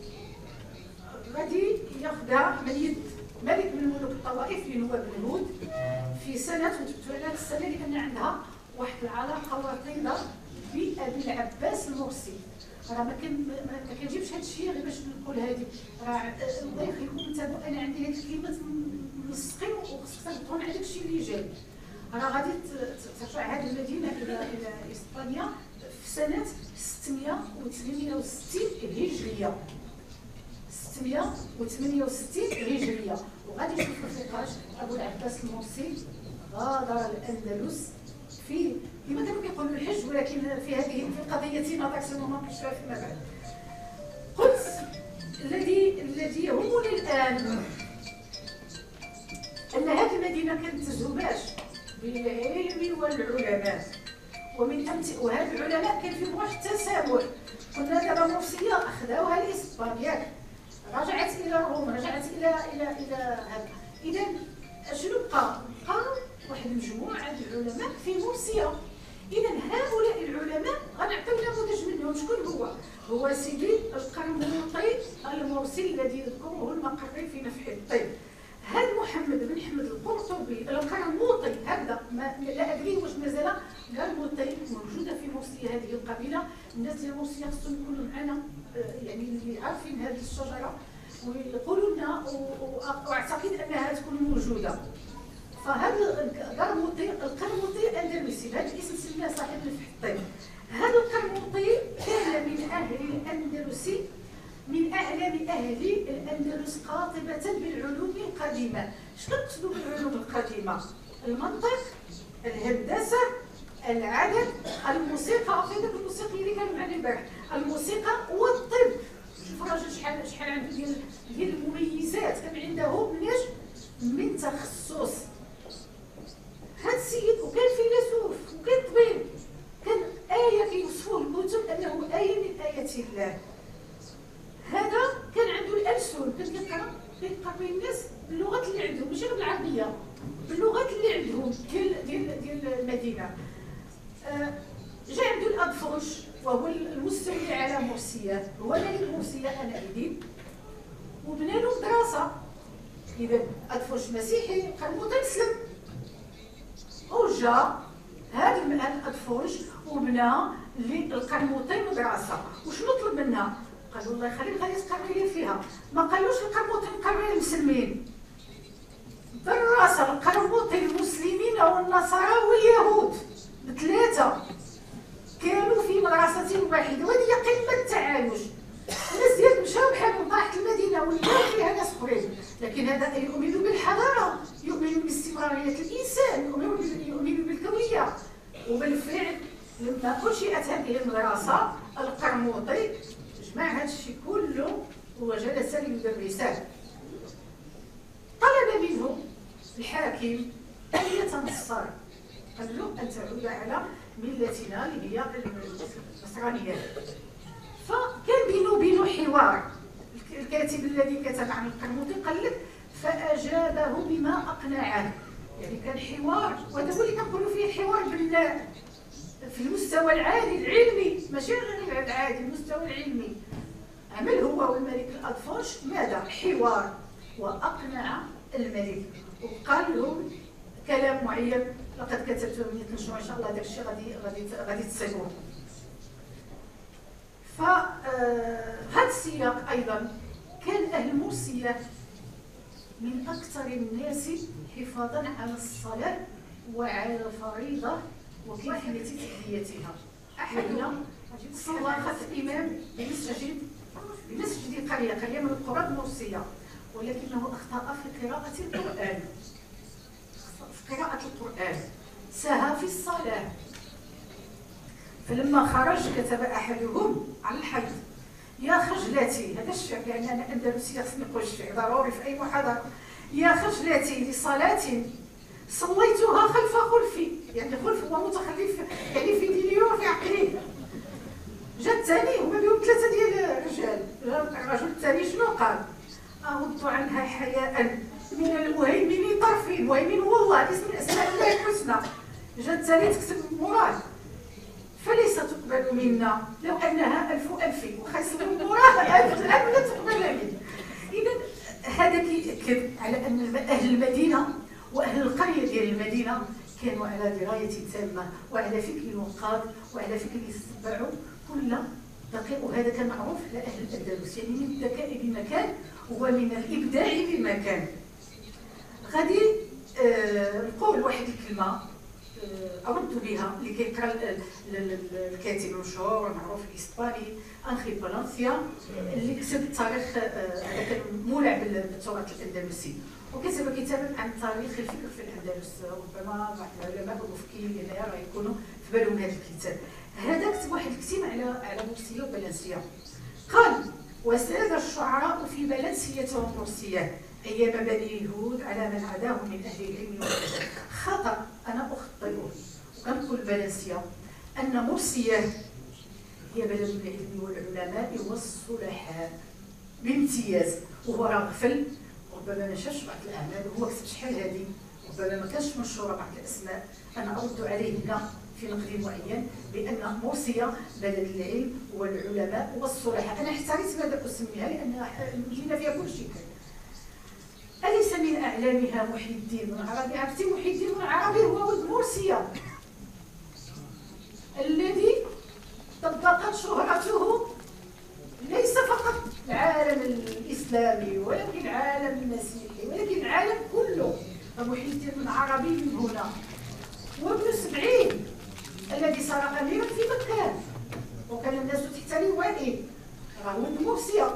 غادي ياخذها من يد ملك من ملوك الطوائف اللي هو بن هود في سنه، وجبت على هذه السنه لان عندها واحد العلاقه وطيده بابي العباس المرسي. راه ما كان ما كنجيبش هذا الشيء غير باش نقول هذه، راه الله يخليكم انتبهوا. انا عندي هذه الكلمات منسقين وخصك تكون على داك الشيء اللي جاي. راه غادي ترجع هذه المدينه الى الى اسبانيا في سنه ستمائة وثمانية وستين هجريه. ستمائة وثمانية وستين هجريه. وغادي نشوفوا فوقاش ابو العباس المرسي غادر الاندلس في كما كانوا كيقولوا الحج، ولكن في هذه في قضيتنا ذاك السنه كنشوفها فيما بعد. قلت الذي الذي يهمني الان ان هذه المدينه كانت تزهباش بالعلم والعلماء، ومن امثله وهذا العلماء كان فيهم واحد التسامح. قلنا دابا مرسيه اخذوها لاسبانيا، رجعت الى روما، رجعت الى الى الى هذا. اذا شنو بقى؟ بقى واحد المجموعه ديال العلماء في مرسيه. اذا هؤلاء العلماء غنعطيو نموذج منهم. شكون هو؟ هو سيدي القرموطي المرسي الذي يذكره المقري في نفح الطيب. هذا محمد بن احمد القرطبي القرموطي، هكذا لا ادري واش مازال قرموطي موجوده في مرسيه هذه القبيله. الناس ديال مرسيه خصهم يكونوا معنا، يعني اللي عارفين هذه الشجره ويقولوا لنا، واعتقد انها تكون موجوده. فهذا القرموطي القرموطي الاندلسي، هذا الاسم سماه صاحب نفح الطيب. هذا القرموطي كان من اهل الاندلس، من اعلم اهل الاندلس قاطبه بالعلوم القديمه. شنو نقصدوا بالعلوم القديمه؟ المنطق، الهندسه، العدد، الموسيقى. في ذاك الموسيقي اللي كانوا معنا البارح، الموسيقى والطب. شوف الراجل شحال شحال عنده ديال ديال المميزات، كان عنده مناش من تخصص. هذا السيد وكان فيلسوف وكان طبيب، كان آية كيوصفوه الكتب أنه آية من آيات الله. هذا كان عنده الألسن، كان كيقرا كيقرا بين الناس باللغات اللي عندهم، ماشي بالعربية، باللغات اللي عندهم ديال ديال ديال المدينة. آه جا عنده الأدفرش وهو المستولي على مرسية، هو ملك مرسية أنئذ، وبنى له مدرسة. إذا أدفرش مسيحي، قرموطي مسلم. وجا هذا الأدفرش وبنى للقرموطي مدرسة. وشنو طلب منها؟ قالوا الله يخليك غادي تقري لي فيها. ما قالوش القرموطي نقري المسلمين، درس القرموطي المسلمين والنصارى واليهود بثلاثة، كانوا في مدرسة واحدة. وهذه هي قمة التعايش. الناس ديالهم مشاو بحالهم، طاحت المدينة ولاو فيها ناس اخرين، لكن هذا يؤمن بالحضارة، يؤمن باستمرارية الإنسان، يؤمن بالكونية. وبالفعل لما أنشئت هذه المدرسة القرموطي جمع هذا الشيء كله وجلس للدرسان. طلب منه الحاكم أن يتنصر، قال له أن تعود على ملتنا اللي هي النصرانية. فكان بينه وبينه حوار. الكاتب الذي كتب عن القرموطي قال لك فأجابه بما أقنعه، يعني كان حوار. وهذا هو اللي كنقولوا فيه حوار بناء في المستوى العالي العلمي، ماشي غير العادي، المستوى العلمي. عمل هو والملك الأدفرش ماذا؟ حوار، وأقنع الملك وقال له كلام معين لقد كتبته من يتنشر ان شاء الله. داك الشيء غادي غادي غادي تصيبوه. فهذا السياق ايضا كان اهل مرسيه من اكثر الناس حفاظا على الصلاه وعلى الفريضه وكيفيه تاديتها. احدنا صلى خلف الامام بمسجد بمسجد قريه قريه من القرى المرسيه، ولكنه اخطا في قراءه القران. قراءة القرآن، ساها في الصلاة. فلما خرج كتب أحدهم على الحيط: يا خجلتي، هذا الشعر يعني أنا أندلسية خصني نقول الشعر ضروري في أي محاضرة. يا خجلتي لصلاة صليتها خلف خلفي، يعني خلف هو متخلف يعني في ديني وفي عقلي. جا الثاني هما بهم ثلاثة ديال الرجال، الرجل الثاني شنو قال؟ أغض عنها حياء من المهيمن طرفي، المهيمن هو الله، اسم من أسماء الله الحسنى. جا الثاني تكتب مراد: فليس تقبل منا لو أنها ألف ألف، وخاصة مراد ألف الآن لا تقبل منا. إذا هذا كيأكد على أن أهل المدينة وأهل القرية ديال المدينة كانوا على دراية تامة وعلى فكر النقاد وعلى فكر يتبعوا كل دقيق، وهذا كان معروف على أهل الأندلس، يعني من الذكاء بمكان ومن الإبداع بمكان. غادي آه نقول واحد الكلمة آه أرد بها اللي كيقرا الكاتب المشهور المعروف الإسباني أنخي بالانسيا، اللي كتب التاريخ، هذا آه كان مولع بالتراث الأندلسي، وكتب كتابا عن تاريخ الفكر في الأندلس. ربما بعض العلماء المفكرين اللي راه يكونوا في بالهم هذا الكتاب. هذا كتب واحد الكتاب على على مرسية وبلنسية. قال: وساد الشعراء في بلنسية ومرسية أيام بني اليهود على من عداه من أهل العلم والأدب. خطأ، أنا أخطئه وكنقول بلنسية، أن مرسية هي بلد العلم والعلماء والصلحاء بامتياز، وهو راه غفل، ربما ما شافش بعض الأعمال، وهو كتب شحال هذه، ربما ما كانش مشهورة بعض الأسماء. أنا أرد عليه هنا في نقد معين بأن مرسية بلد العلم والعلماء والصلحاء. أنا احتريت ماذا أسميها لأن المدينة فيها كل شيء. أليس من أعلامها محي الدين بن عربي؟ عرفتي محي الدين بن عربي هو ولد مرسية الذي طبقت شهرته ليس فقط العالم الإسلامي ولكن العالم المسيحي ولكن العالم كله. فمحي الدين بن عربي من هنا، وابن سبعين الذي صار أميرا في مكة وكان الناس تحت لوائه راه ولد مرسية.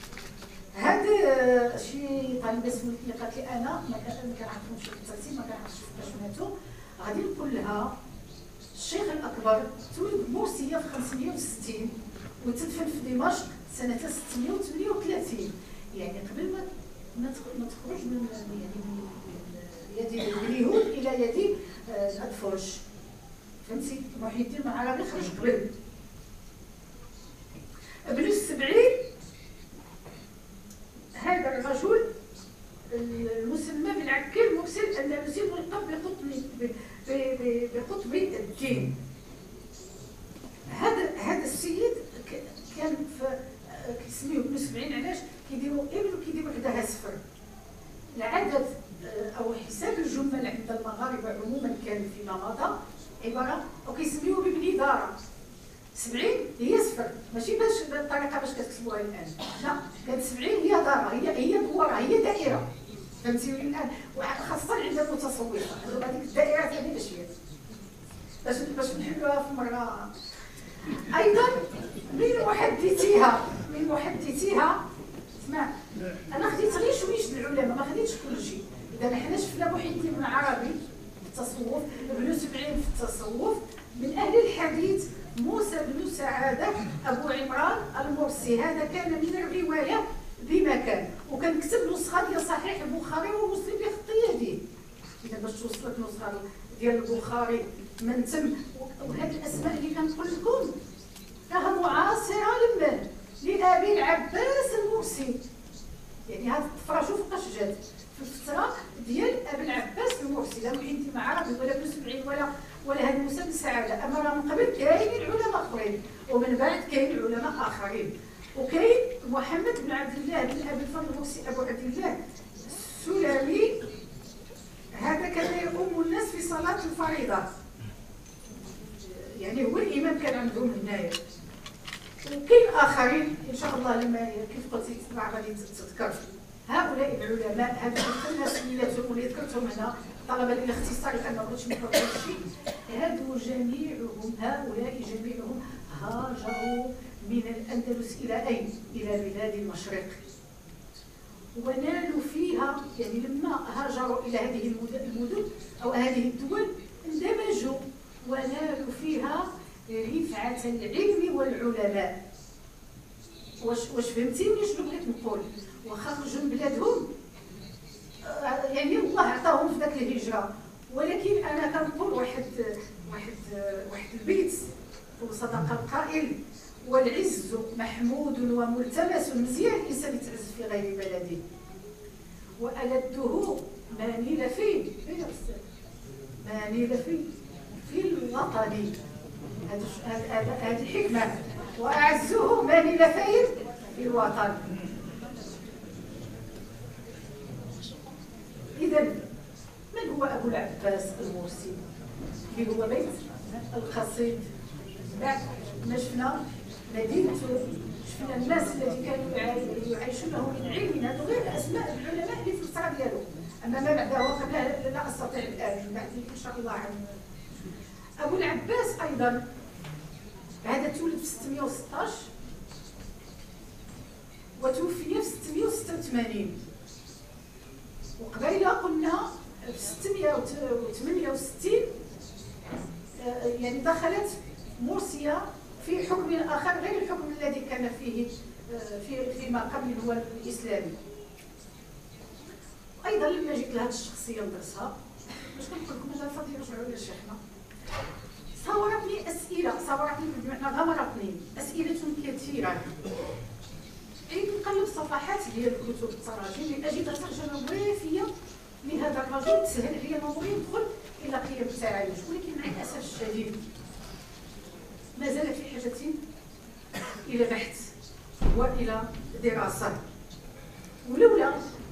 هذا شي طالبه سولتني قالت لي انا ما كنعرفهمش في الترتيب، ما كنعرفش كيفاش ماتوا. غادي نقول لها الشيخ الاكبر تولد مرسيه في خمسمائة وستين وتدفن في دمشق سنه ستمائة وثمانية وثلاثين، يعني قبل ما ما تخرج من يعني من يد اليهود الى يد الادفرش. فهمتي؟ محي الدين بن عربي خرج قبل. ابن السبعين هذا الرجل المسمى بالعكي المرسل الاندلسي ملقب بقطب بقطب الدين. هذا هذا السيد كان كيسميوه ابن سبعين. علاش؟ كيديروا ابن وكيديروا حداها صفر. العدد او حساب الجمل عند المغاربه عموما كان فيما مضى عباره وكيسميوه بابن دارة. سبعين هي صفر، ماشي باش بالطريقه باش كتكتبوها الان، لا، كانت سبعين هي دارة، هي هي دوره، هي دائره. فهمتيني الان؟ وخاصه عند المتصوفه هذوك هذيك الدائره ثاني باش هي باش باش نحلوها في مره. ايضا من محدثيها من محدثيها اسمع، انا خديت غير شويه العلماء ما خديتش كل شيء. اذا حنا شفنا محي الدين بن عربي في التصوف، ابن سبعين في التصوف، من اهل الحديث موسى بن سعاده ابو عمران المرسي. هذا كان من الروايه بمكان، وكان كتب نسخه ديال صحيح البخاري ومسلم بخط يديه. اذا باش توصلك نسخه ديال البخاري من تم، وهذه الاسماء اللي كنقول لكم راها معاصره لمن لابي العباس المرسي. يعني هذه الطفره شوف فوقاش جات في الفتره ديال ابي العباس المرسي، لا محي الدين بن عربي ولا ابن سبعين ولا ولا هذا موسى بن سعاده. اما راه من قبل كاينين علماء اخرين، ومن بعد كاين علماء اخرين، وكاين محمد بن عبد الله بن ابي الفضل المرسي ابو عبد الله السلمي. هذا كان يؤم الناس في صلاه الفريضه، يعني هو الامام كان عندهم هنايا. وكاين اخرين ان شاء الله لما كيف قلتي تسمع غادي تذكر. هؤلاء العلماء هذو الناس سميتهم واللي ذكرتهم هنا طلبا للاختصار لان ما بغيتش نقول شيء، هادو جميعهم هؤلاء جميعهم هاجروا من الاندلس الى اين؟ الى بلاد المشرق. ونالوا فيها، يعني لما هاجروا إلى هذه المدن أو هذه الدول اندمجوا ونالوا فيها رفعة العلم والعلماء. واش واش فهمتيني شنو بغيت نقول؟ وخرجوا من بلادهم يعني الله عطاهم في ذاك الهجرة، ولكن أنا كنقول واحد واحد واحد البيت وصدق القائل: والعز محمود وملتمس، مزيان الإنسان يتعز في غير بلده، وألده ما نيل فيه ما نيل فيه في الوطن. هذه الحكمة. وأعزه ما نيل فيه في الوطن. إذا من هو أبو العباس المرسي؟ اللي هو بيت القصيد. بعد ما شفنا مدينته، شفنا الناس الذين كانوا يعيشونه من علم، هذو غير أسماء العلماء اللي في الفترة ديالو. أما ما بعده قبله لا أستطيع الآن، بعد إن شاء الله عنه. أبو العباس أيضا هذا تولد في ستمائة وستة عشر وتوفي في ستمائة وستة وثمانين، وقبيله قلنا في ستمائة وثمانية وستين يعني دخلت مرسية في حكم آخر غير الحكم الذي كان فيه في فيما قبل هو الإسلامي. أيضا لما جيت لهذه الشخصية ندرسها، باش كنقول لكم هذا الفضل يرجعوا إلى شيخنا، صورتني أسئلة، صورتني بمعنى غمرتني أسئلة كثيرة. عيد نقلب صفحات ديال الكتب التراجم لأجد ترجمة وافية لهذا الرجل تسهل عليا نظري ندخل إلى قيم التعايش، ولكن مع الأسف الشديد ما زال في حاجة إلى بحث وإلى دراسة. ولولا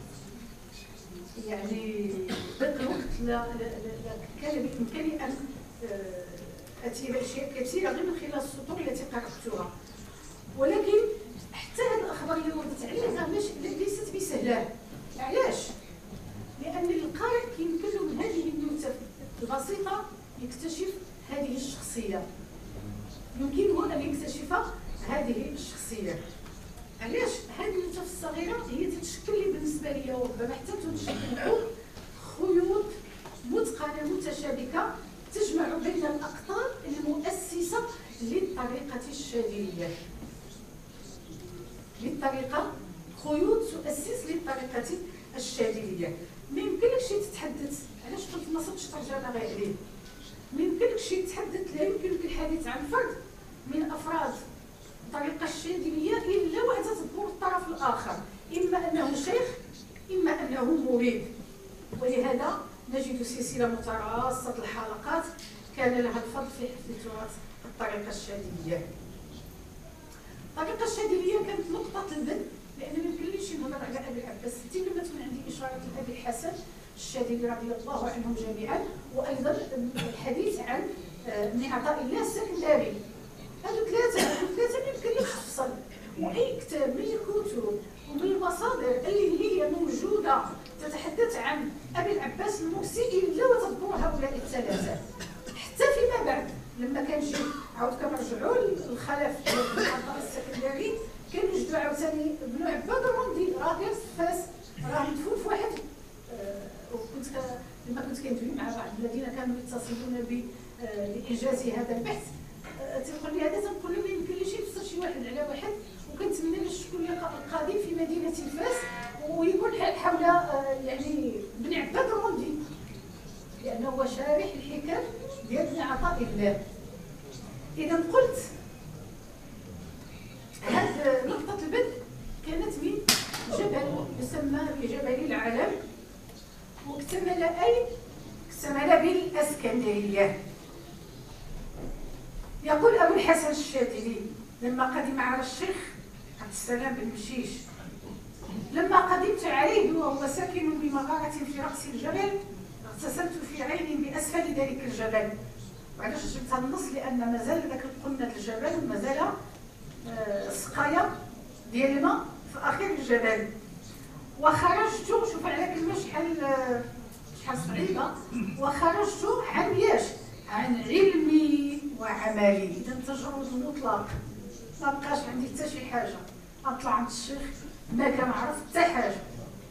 يعني ذاك الوقت لا كان بإمكاني أن أتي بأشياء كثيرة غير من خلال السطور التي قرأتها، ولكن حتى هذه الأخبار اللي وردت عليها ليست بسهلة. علاش؟ لأن القارئ يمكن له من هذه النكتة البسيطة يكتشف هذه الشخصية، يمكنه أن يكتشف هذه الشخصية. علاش؟ هذه النكتة الصغيرة هي تتشكل لي بالنسبة لي وربما حتى تشكل خيوط متقنة متشابكة تجمع بين الأقطار المؤسسة للطريقة الشاذلية. للطريقة خيوط تؤسس للطريقة الشاذلية. ما يمكنلكش تتحدث، علاش قلت ما صدتش ترجمة غير عليه، ما يمكنلكش تتحدث، لا يمكنك الحديث عن فرد من أفراد الطريقة الشاذلية إلا وتذكر الطرف الآخر، إما أنه شيخ إما أنه مريد. ولهذا نجد سلسلة متراصة الحلقات كان لها الفضل في حفظ تراث الطريقة الشاذلية. الطريقة الشاذلية كانت نقطة البدء، لأن ما يمكنليش نهضر على أبي العباس الستين لما تكون عندي إشارة لأبي الحسن الشاذلي رضي الله عنهم جميعا، وأيضا الحديث عن ابن عطاء الله السكندري. هذو ثلاثة هذو ثلاثة ما يمكنليش تفصل، وأي كتاب من الكتب ومن المصادر اللي هي موجودة تتحدث عن أبي العباس المرسي إلا وتذكر هؤلاء الثلاثة. حتى فيما بعد لما كنجي عاود كنرجعوا للخلف ابن عطاء السكندري كنوجدوا عاوتاني ابن عباد الرمدي راه غير فاس، راه مدفون في واحد آه وكنت لما كنت كندوي مع بعض الذين كانوا يتصلون بي آه لإنجاز هذا البحث آه تيقول لي هذا، تنقول له ما يمكنليش يفصل شي واحد على واحد، وكنتمنى باش تكون لقاء القاضي في مدينة فاس ويكون حول آه يعني ابن عباد الرمدي، لأنه هو شارح الحكم ديال ابن عطاء الله. إذا قلت هذه نقطة البدء كانت من جبل يسمى بجبل العلم، واكتمل أي اكتمل بالإسكندرية. يقول أبو الحسن الشاذلي لما قدم على الشيخ عبد السلام بن مشيش: لما قدمت عليه وهو ساكن بمغارة في رأس الجبل اغتسلت في عين بأسفل ذلك الجبل. وعلاش جبت النص؟ لأن مازال ذاك قلنا الجبل مازال آه سقايا ديال الماء في آخر الجبل. وخرجت، شوف على كلمة شحال شحال صعيبة، وخرجت عن ياش؟ عن علمي وعملي. إذا تجرد مطلق، ما بقاش عندي حتى شي حاجة، أطلع عند الشيخ ما كنعرف حتى حاجة،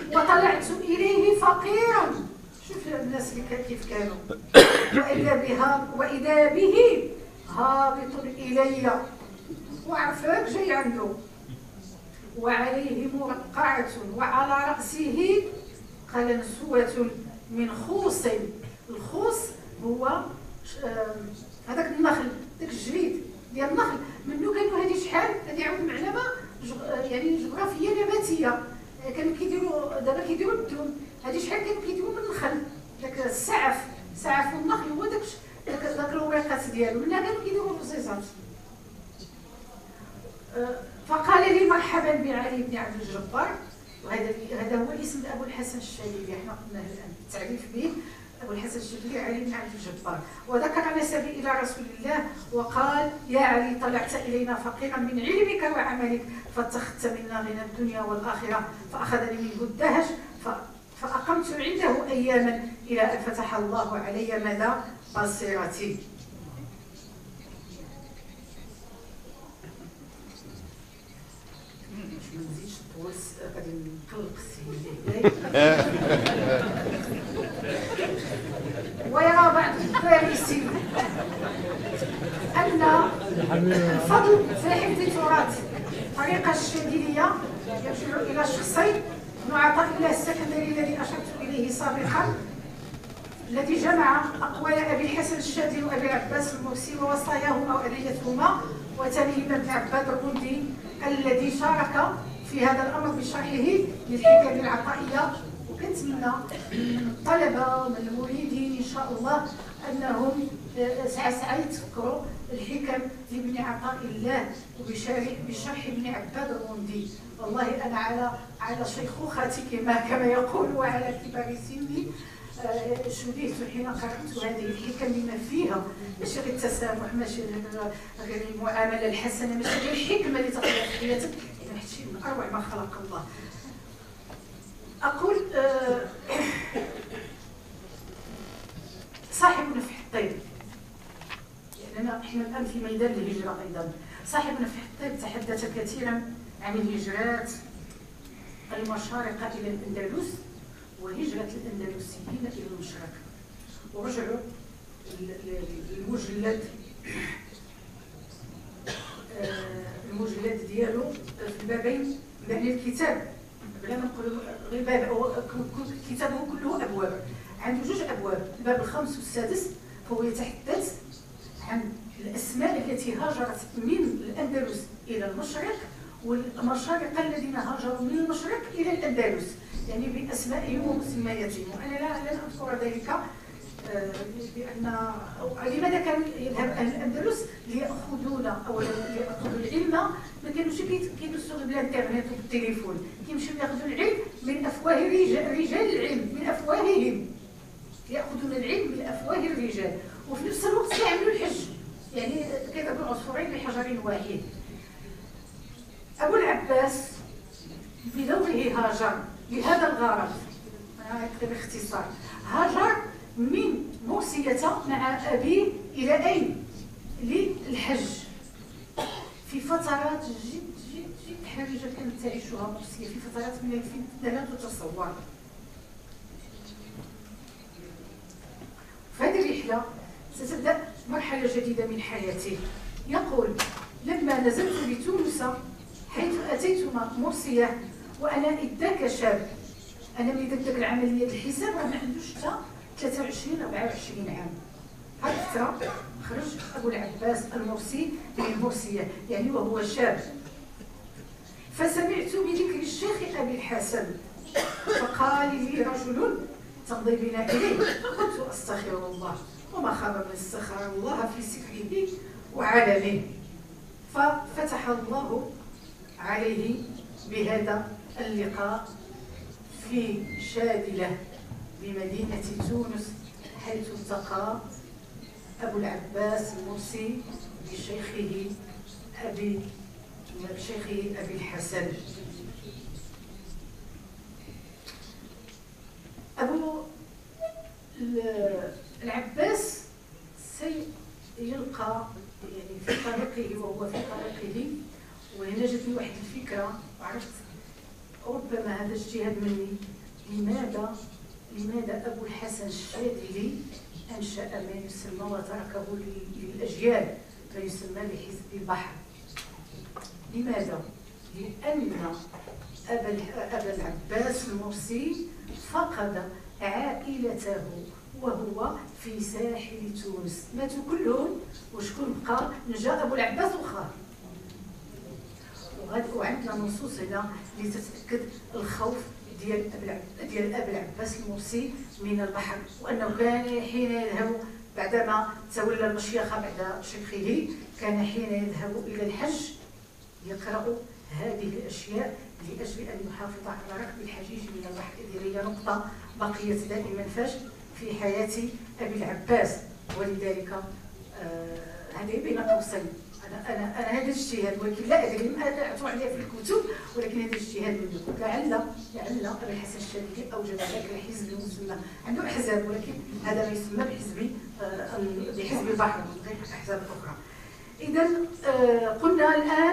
وطلعت إليه فقيرا. شوف الناس اللي كيف كانوا. وإذا بها وإذا به هابط إلي، وعرفاك جاي عنده، وعليه مرقعة، وعلى رأسه قلنسوة من خوص. الخوص هو هذاك النخل، داك الجريد ديال النخل، منو كانوا هذه شحال، هذه عاود معلمه يعني جغرافيه نباتيه، كانوا كيديروا دابا كيديروا الدون، هذه شحال كانوا كيديروا من النخل، داك السعف، سعف النخل هو داك داك الوريقات ديالو، منها كانوا كيديروا الرصيصات. فقال لي مرحبا بعلي بن عبد الجبار، وهذا هذا هو الاسم ابو الحسن الشاذلي، احنا قلناه الان التعريف به. أبو الحسن الشاذلي علي بن عبد الجبار، وذكر نسبي إلى رسول الله وقال: يا علي طلعت إلينا فقيرا من علمك وعملك، فاتخذت منا غنى الدنيا والآخرة، فأخذني منه الدهش، فأقمت عنده أياما إلى أن فتح الله علي مدى بصيرتي. ما نزيدش نطول، غادي نقلق السيد. ويرى بعض الدارسين أن الفضل في حفظ التراث الطريقة الشاذلية يرجع إلى شخصين: ابن عطاء الله السكندري الذي أشرت إليه سابقا، الذي جمع أقوال أبي الحسن الشاذلي وأبي العباس المرسي ووصاياهما وأدعيتهما، وتاليه ابن عباد الغندي الذي شارك في هذا الأمر بشرحه للحكم العطائية. وكنتمنى من الطلبة ومن المريدين إن شاء الله أنهم ساعة ساعة يتفكروا الحكم لابن عطاء الله وبشرح ابن عباد الغندي. والله أنا على على شيخوختي كما كما يقول وعلى كبار سني شديت حين قرأت هذه الحكم بما فيها، ماشي غير التسامح، ماشي غير المعاملة الحسنة، ماشي غير الحكمة اللي تقدر في حياتك، هذا شيء من أروع ما خلق الله. أقول صاحب نفح الطيب، يعني احنا الآن في ميدان الهجرة أيضا. صاحب نفح الطيب تحدث كثيرا عن الهجرات المشارقة إلى الأندلس وهجرة الأندلسيين إلى المشرق، ورجعوا المجلد المجلد ديالو في البابين، يعني الكتاب بلا ما نقولوا غير باب، كتابه كله أبواب، عنده جوج أبواب، الباب الخامس والسادس فهو يتحدث عن الأسماء التي هاجرت من الأندلس إلى المشرق، والمشارقة الذين هاجروا من المشرق إلى الأندلس، يعني بأسمائهم ومسمياتهم. وأنا لا لن أذكر ذلك لأن لماذا كانوا يذهب أهل الأندلس ليأخذون أولا ليأخذوا العلم، ما كانوش كيدوسوا بالإنترنت وبالتليفون، كيمشيو ياخذوا العلم من أفواه رجال, رجال العلم، من أفواههم يأخذون العلم من أفواه الرجال، وفي نفس الوقت يعملوا الحج، يعني كيضربوا عصفورين بحجر واحد. أبو العباس بدوره هاجر لهذا الغرض، أنا أكتب باختصار، هاجر من مرسية مع أبيه إلى أين؟ للحج، في فترات جد جد جد حرجة كانت تعيشها مرسية، في فترات من الفين لا تتصور. في هذه الرحلة ستبدأ مرحلة جديدة من حياته. يقول: لما نزلت بتونس حيث أتيت مرسية وأنا إذ ذاك شاب، أنا ملي درت ديك العملية الحساب راه ما عندوش حتى ثلاثة وعشرين أربعة وعشرين عام. هذه الفترة خرج أبو العباس المرسي من المرسية يعني وهو شاب. فسمعت بذكر الشيخ أبي الحسن فقال لي رجل: تمضي بنا إليه؟ قلت: أستغفر الله، وما خاب من استخار الله في سره وعلمه. ففتح الله عليه بهذا اللقاء في شادلة بمدينة تونس، حيث التقى أبو العباس المرسي بشيخه أبي بشيخه أبي الحسن. أبو العباس سيلقى يعني في طريقه وهو في طريقه، وهنا جاتني واحد الفكرة وعرفت ربما هذا اجتهاد مني، لماذا لماذا أبو الحسن الشاذلي أنشأ ما يسمى وتركه للأجيال ما يسمى بحزب البحر؟ لماذا؟ لأن أبا أبا العباس المرسي فقد عائلته وهو في ساحل تونس، ماتوا كلهم وشكون بقى؟ نجا أبو العباس وخاه. وعندنا نصوص هنا اللي تتأكد الخوف ديال ديال أبي العباس المرسي من البحر، وأنه كان حين يذهب بعدما تولى المشيخة بعد شيخه كان حين يذهب إلى الحج يقرأ هذه الأشياء لأجل أن يحافظ على ركب الحجيج من البحر. هذه هي نقطة بقيت دائما فاش في حياة أبي العباس، ولذلك آه هذه بين قوسين. أنا أنا أنا هذا الاجتهاد، ولكن لا أدري ما أعثر عليه في الكتب، ولكن هذا الاجتهاد مني. لعل لعل أبي الحسن الشاذلي أوجد ذاك الحزب المسمى، عنده أحزاب ولكن هذا ما يسمى بحزب آه بحزب البحر غير الأحزاب الأخرى. إذا آه قلنا الآن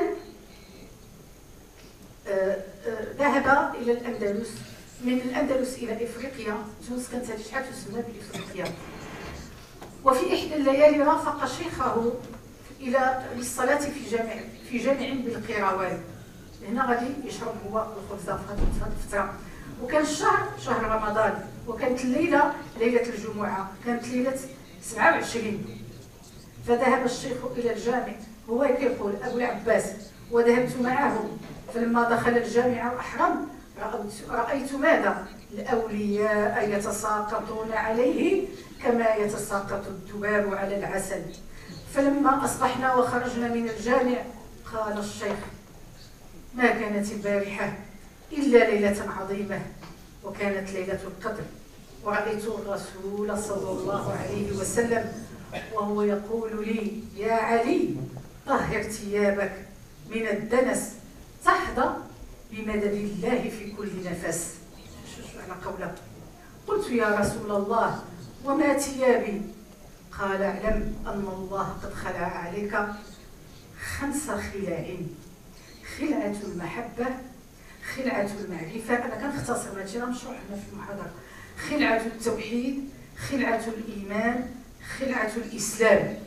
آه آه ذهب إلى الأندلس، من الأندلس إلى إفريقيا. تونس كانت هذه شحال تسمى بإفريقيا. وفي إحدى الليالي رافق شيخه إلى للصلاة في جامع في جامع بالقيروان. هنا غادي يشرب هو الخبزة في هذه الفترة، وكان الشهر شهر رمضان، وكانت الليلة ليلة الجمعة، كانت ليلة سبعة وعشرين. فذهب الشيخ إلى الجامع، هو يقول أبو العباس، وذهبت معه. فلما دخل الجامع وأحرم رأيت ماذا؟ الأولياء يتساقطون عليه كما يتساقط الذباب على العسل. فلما أصبحنا وخرجنا من الجامع قال الشيخ: ما كانت البارحة إلا ليلة عظيمة، وكانت ليلة القدر، ورأيت الرسول صلى الله عليه وسلم وهو يقول لي: يا علي طهر ثيابك من الدنس تحظى بمدد الله في كل نفس. شو على قوله. قلت: يا رسول الله وما ثيابي؟ قال: اعلم أن الله قد خلع عليك خمس خلع: خلعة المحبة، خلعة المعرفة، أنا كنختصر ماشي راه مشروع هنا في المحاضرة، خلعة التوحيد، خلعة الإيمان، خلعة الإسلام.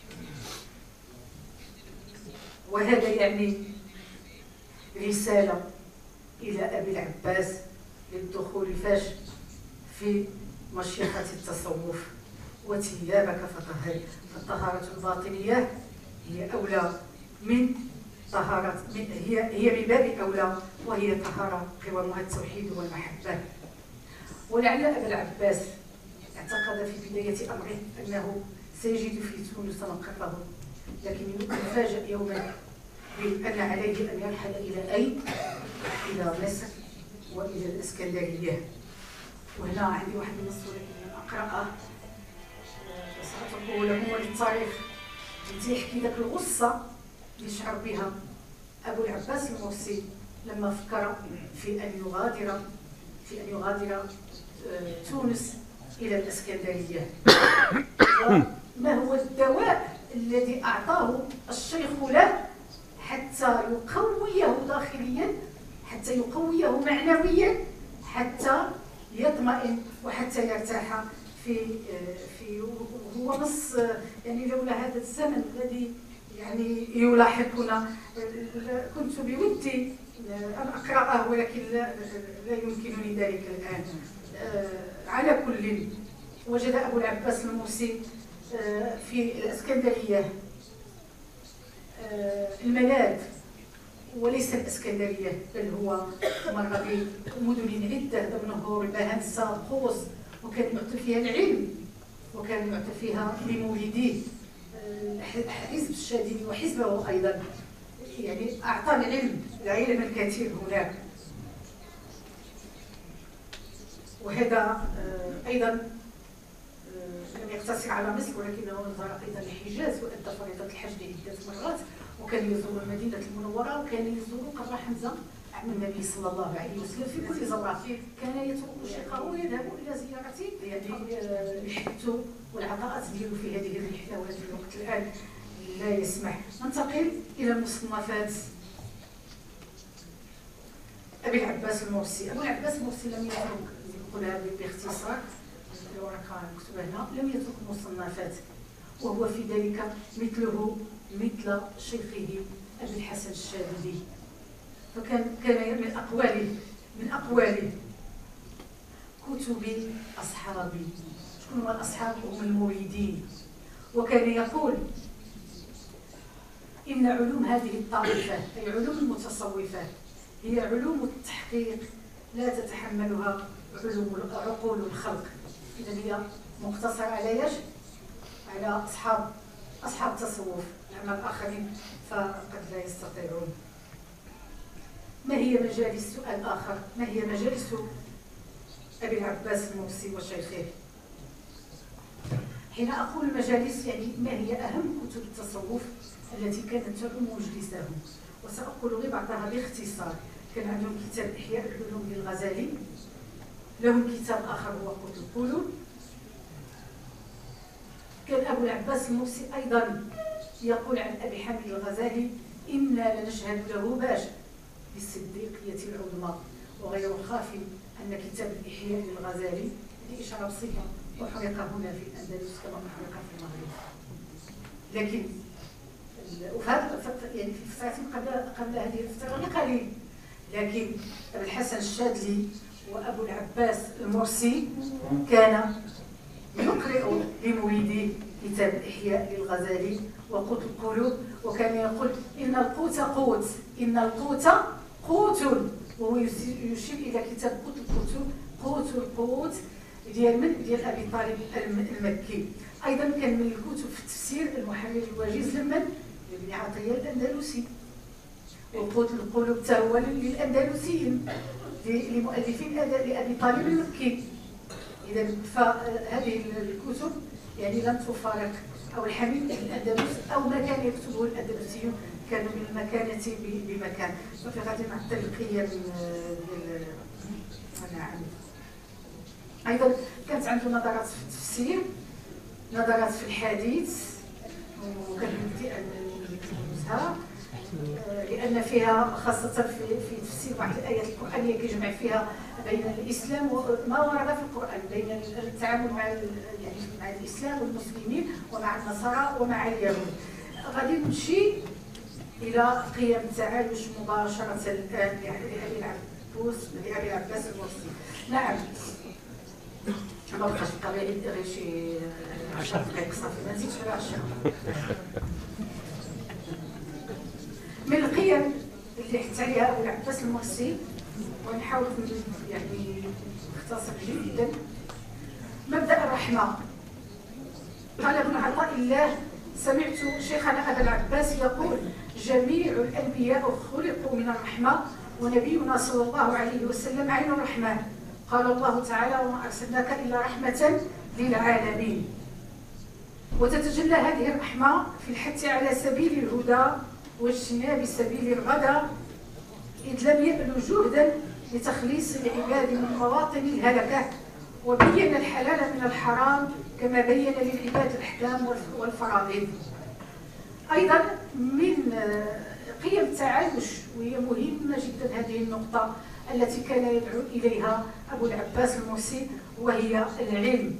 وهذا يعني رسالة إلى أبي العباس للدخول فاش في مشيخة التصوف. وثيابك فطهر. فالطهارة الباطنية هي أولى من طهارة، هي هي من باب أولى، وهي طهارة قوامها التوحيد والمحبة. ولعل أبا العباس اعتقد في بداية أمره أنه سيجد في تونس مقره، لكن يفاجأ يوما بأن عليه أن يرحل إلى أين؟ إلى مصر وإلى الإسكندرية. وهنا عندي واحد النص ولكن أقرأه سأتركه لكم وللتاريخ لتحكي ذاك الغصة اللي شعر بها أبو العباس المرسي لما فكر في أن يغادر في أن يغادر تونس إلى الإسكندرية. وما هو الدواء الذي أعطاه الشيخ له حتى يقويه داخليا، حتى يقويه معنويا، حتى يطمئن وحتى يرتاح في في هو نص يعني لولا هذا الزمن الذي يعني يلاحقنا كنت بودي أن أقرأه، ولكن لا, لا يمكنني ذلك الآن. على كل، وجد أبو العباس المرسي في الإسكندرية الملاذ، وليس الإسكندرية بل هو مر بمدن عدة دمنهور، بهنسة، قوس، وكان يعطي فيها العلم، وكان يعطي فيها لمولديه حزب الشاذلي وحزبه أيضا، يعني أعطى العلم العلم الكثير هناك. وهذا أيضا لم يقتصر على مصر، ولكنه زار أيضا الحجاز وأدى فريضة الحج عدة مرات، وكان يزور المدينة المنورة، وكان يزور قبر حمزة عم النبي صلى الله عليه وسلم في كل زوره. كان يترك شيخه ويذهب إلى زيارته، يعني رحلته والعطاءات ديالو في هذه الرحلة وهذا الوقت الآن لا يسمح. ننتقل إلى المصنفات. أبي العباس المرسي. أبو العباس المرسي لم يترك، نقولها باختصار لو راك مكتوبة هنا، لم يترك مصنفات، وهو في ذلك مثله مثل شيخه أبي الحسن الشاذلي. فكان كان من أقواله من أقواله كتب أصحابي. شكون هما الأصحاب؟ هم المريدين. وكان يقول إن علوم هذه الطائفة أي علوم المتصوفة هي علوم التحقيق لا تتحملها علوم عقول الخلق. إذا هي مقتصرة على ايش؟ على أصحاب أصحاب التصوف، أما الآخرين فقد لا يستطيعون. ما هي مجالس الآخر؟ ما هي مجالس أبي العباس المرسي وشيخه؟ حين أقول مجالس يعني ما هي أهم كتب التصوف التي كانت تعم مجلسهم، وسأقول غير بعضها باختصار. كان عندهم كتاب إحياء العلوم للغزالي، لهم كتاب آخر هو قوت القلوب. كان أبو العباس المرسي أيضا يقول عن أبي حامد الغزالي إنا لنشهد له باش بالصديقية العظمى، وغير خاف أن كتاب الإحياء للغزالي لإشارة بسيطة أحرق هنا في الأندلس كما أحرق في المغرب. لكن وفي هذا يعني في الفترة قبل قبل هذه الفترة بقليل، لكن أبو الحسن الشاذلي وأبو العباس المرسي كان يقرئ لمريديه كتاب الإحياء للغزالي وقوت القلوب، وكان يقول إن القوت قوت إن القوت قوت، وهو يشير إلى كتاب قوت القوت قوت القوت ديال من ديال أبي طالب المكي. أيضا كان من الكتب في التفسير المحرر الوجيز لمن؟ لابن عطية الأندلسي. وقوت القلوب تهوى للأندلسيين لمؤلفين لأبي طالب المكي. إذا فهذه الكتب يعني لم تفارق أو الحميد الأندلس أو ما كان يكتبه الأندلسيون كانوا من المكانة بمكان. وفي غادي مع التلقية من نعم. أيضا كانت عنده نظرات في التفسير، نظرات في الحديث، وكان يبدي أن يكتبها لأن فيها خاصة في في تفسير بعض الآيات القرآنية كيجمع فيها بين الإسلام وما ورد في القرآن، بين التعامل مع يعني مع الإسلام والمسلمين ومع النصارى ومع اليهود. غادي نمشي إلى قيم التعايش مباشرة الآن لأبي العباس لأبي العباس المرسي. نعم ما بقاش بقى غير شي عشر دقائق صافي، ما نزيدش على عشرة. من القيم اللي حث عليها أبو العباس المرسي ونحاول يعني نختصر جدا مبدأ الرحمة. قال ابن عطاء الله سمعت شيخنا أبا العباس يقول جميع الأنبياء خلقوا من الرحمة ونبينا صلى الله عليه وسلم عين الرحمن. قال الله تعالى وما أرسلناك إلا رحمة للعالمين. وتتجلى هذه الرحمة في الحث على سبيل الهدى واجتناب سبيل الغدى، إذ لم يبذل جهدا لتخليص العباد من مواطن الهلكة، وبين الحلال من الحرام كما بين للعباد الأحكام والفرائض. أيضا من قيم التعايش، وهي مهمة جدا هذه النقطة التي كان يدعو إليها أبو العباس المرسي، وهي العلم.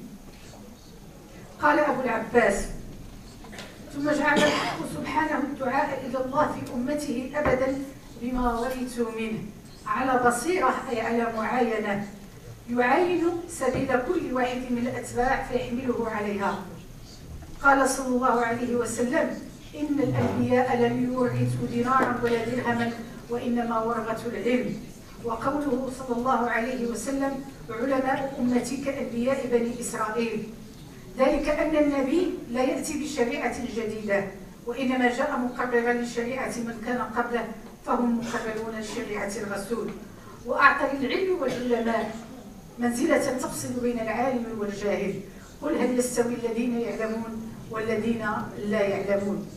قال أبو العباس ثم جعل الحق سبحانه الدعاء إلى الله في أمته أبدا بما ورث منه على بصيرة أي على معاينة، يعاين سبيل كل واحد من الأتباع فيحمله عليها. قال صلى الله عليه وسلم إن الأنبياء لم يورثوا دينارا ولا درهما وإنما ورثوا العلم. وقوله صلى الله عليه وسلم علماء أمتي كأنبياء بني إسرائيل، ذلك أن النبي لا يأتي بشريعة جديدة وإنما جاء مقررا لشريعة من كان قبله فهم مقررون لشريعة الرسول. وأعطى للعلم والعلماء منزلة تفصل بين العالم والجاهل. قل هل يستوي الذين يعلمون والذين لا يعلمون.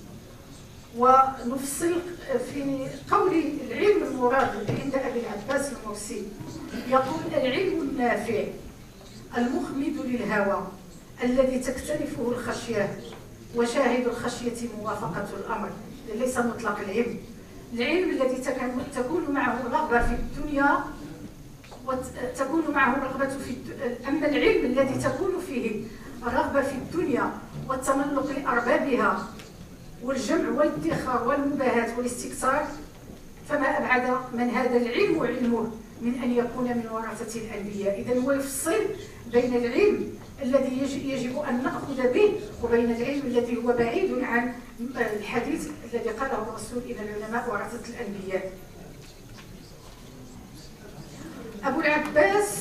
ونفصل في قول العلم المراد عند أبي العباس المرسي، يقول العلم النافع المخمد للهوى الذي تكتنفه الخشية، وشاهد الخشية موافقة الأمر، ليس مطلق العلم، العلم الذي تكون معه الرغبة في الدنيا وتكون معه الرغبة في أما العلم الذي تكون فيه الرغبة في الدنيا والتملق لأربابها والجمع والادخار والمباهاة والاستكثار فما أبعد من هذا العلم وعلمه من أن يكون من ورثة الأنبياء. إذن هو يفصل بين العلم الذي يجب أن نأخذ به وبين العلم الذي هو بعيد عن الحديث الذي قاله الرسول إلى العلماء ورثة الأنبياء. أبو العباس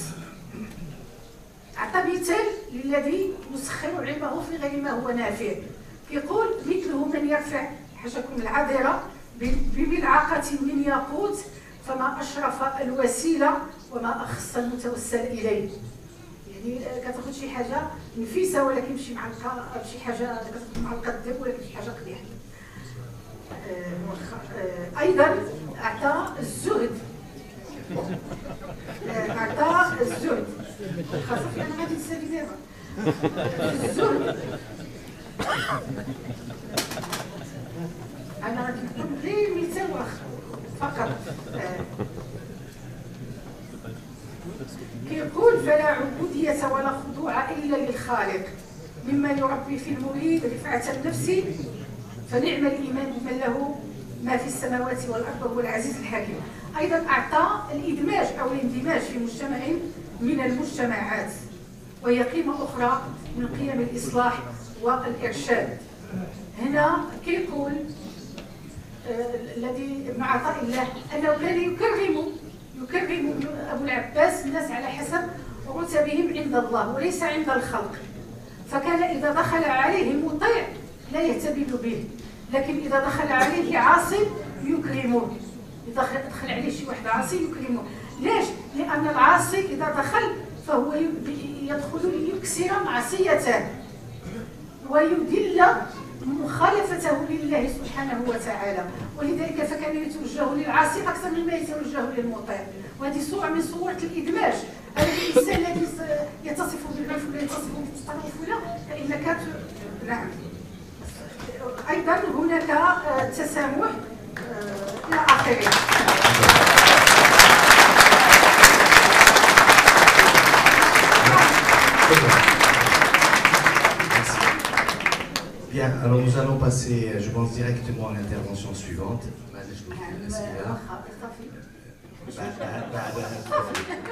أعطى مثال للذي يسخر علمه في غير ما هو نافع، يقول مثله من يرفع حاجكم العذرة بملعقة من ياقوت فما أشرف الوسيلة وما أخص المتوسل إليه. يعني كتاخذ شي حاجة نفيسة ولكن ماشي معلقة بشي حاجة كتاخذ معلقة الذهب ولكن شي حاجة قبيحة. أيضا أعطى الزهد أعطى الزهد خاصة أنا غادي نسالي دابا الزهد أنا غادي نقول غير مثال واحد فقط. كيقول فلا عبودية ولا خضوع إلا للخالق مما يربي في المريد رفعة النفس فنعم الإيمان بمن له ما في السماوات والأرض وهو العزيز الحكيم. أيضا أعطى الإدماج أو الاندماج في مجتمع من المجتمعات وهي قيمة أخرى من قيم الإصلاح والإرشاد. هنا كيقول الذي مع عطاء الله أنه كان يكرم يكرم أبو العباس الناس على حسب رتبهم عند الله وليس عند الخلق، فكان إذا دخل عليه مطيع لا يهتدل به، لكن إذا دخل عليه عاصي يكرمه. إذا دخل عليه شي واحد عاصي يكرمه. ليش؟ لأن العاصي إذا دخل فهو يدخل ليكسر معصيته ويدل مخالفته لله سبحانه وتعالى، ولذلك فكان يتوجه للعاصي أكثر مما يتوجه للمطيع. وهذه صورة من صور الإدماج. هذا الإنسان الذي يتصف بالعنف ولا يتصف بالتطرف ولا فإنك نعم. أيضا هناك تسامح إلى آخره. Bien, alors nous allons passer, je pense, directement à l'intervention suivante.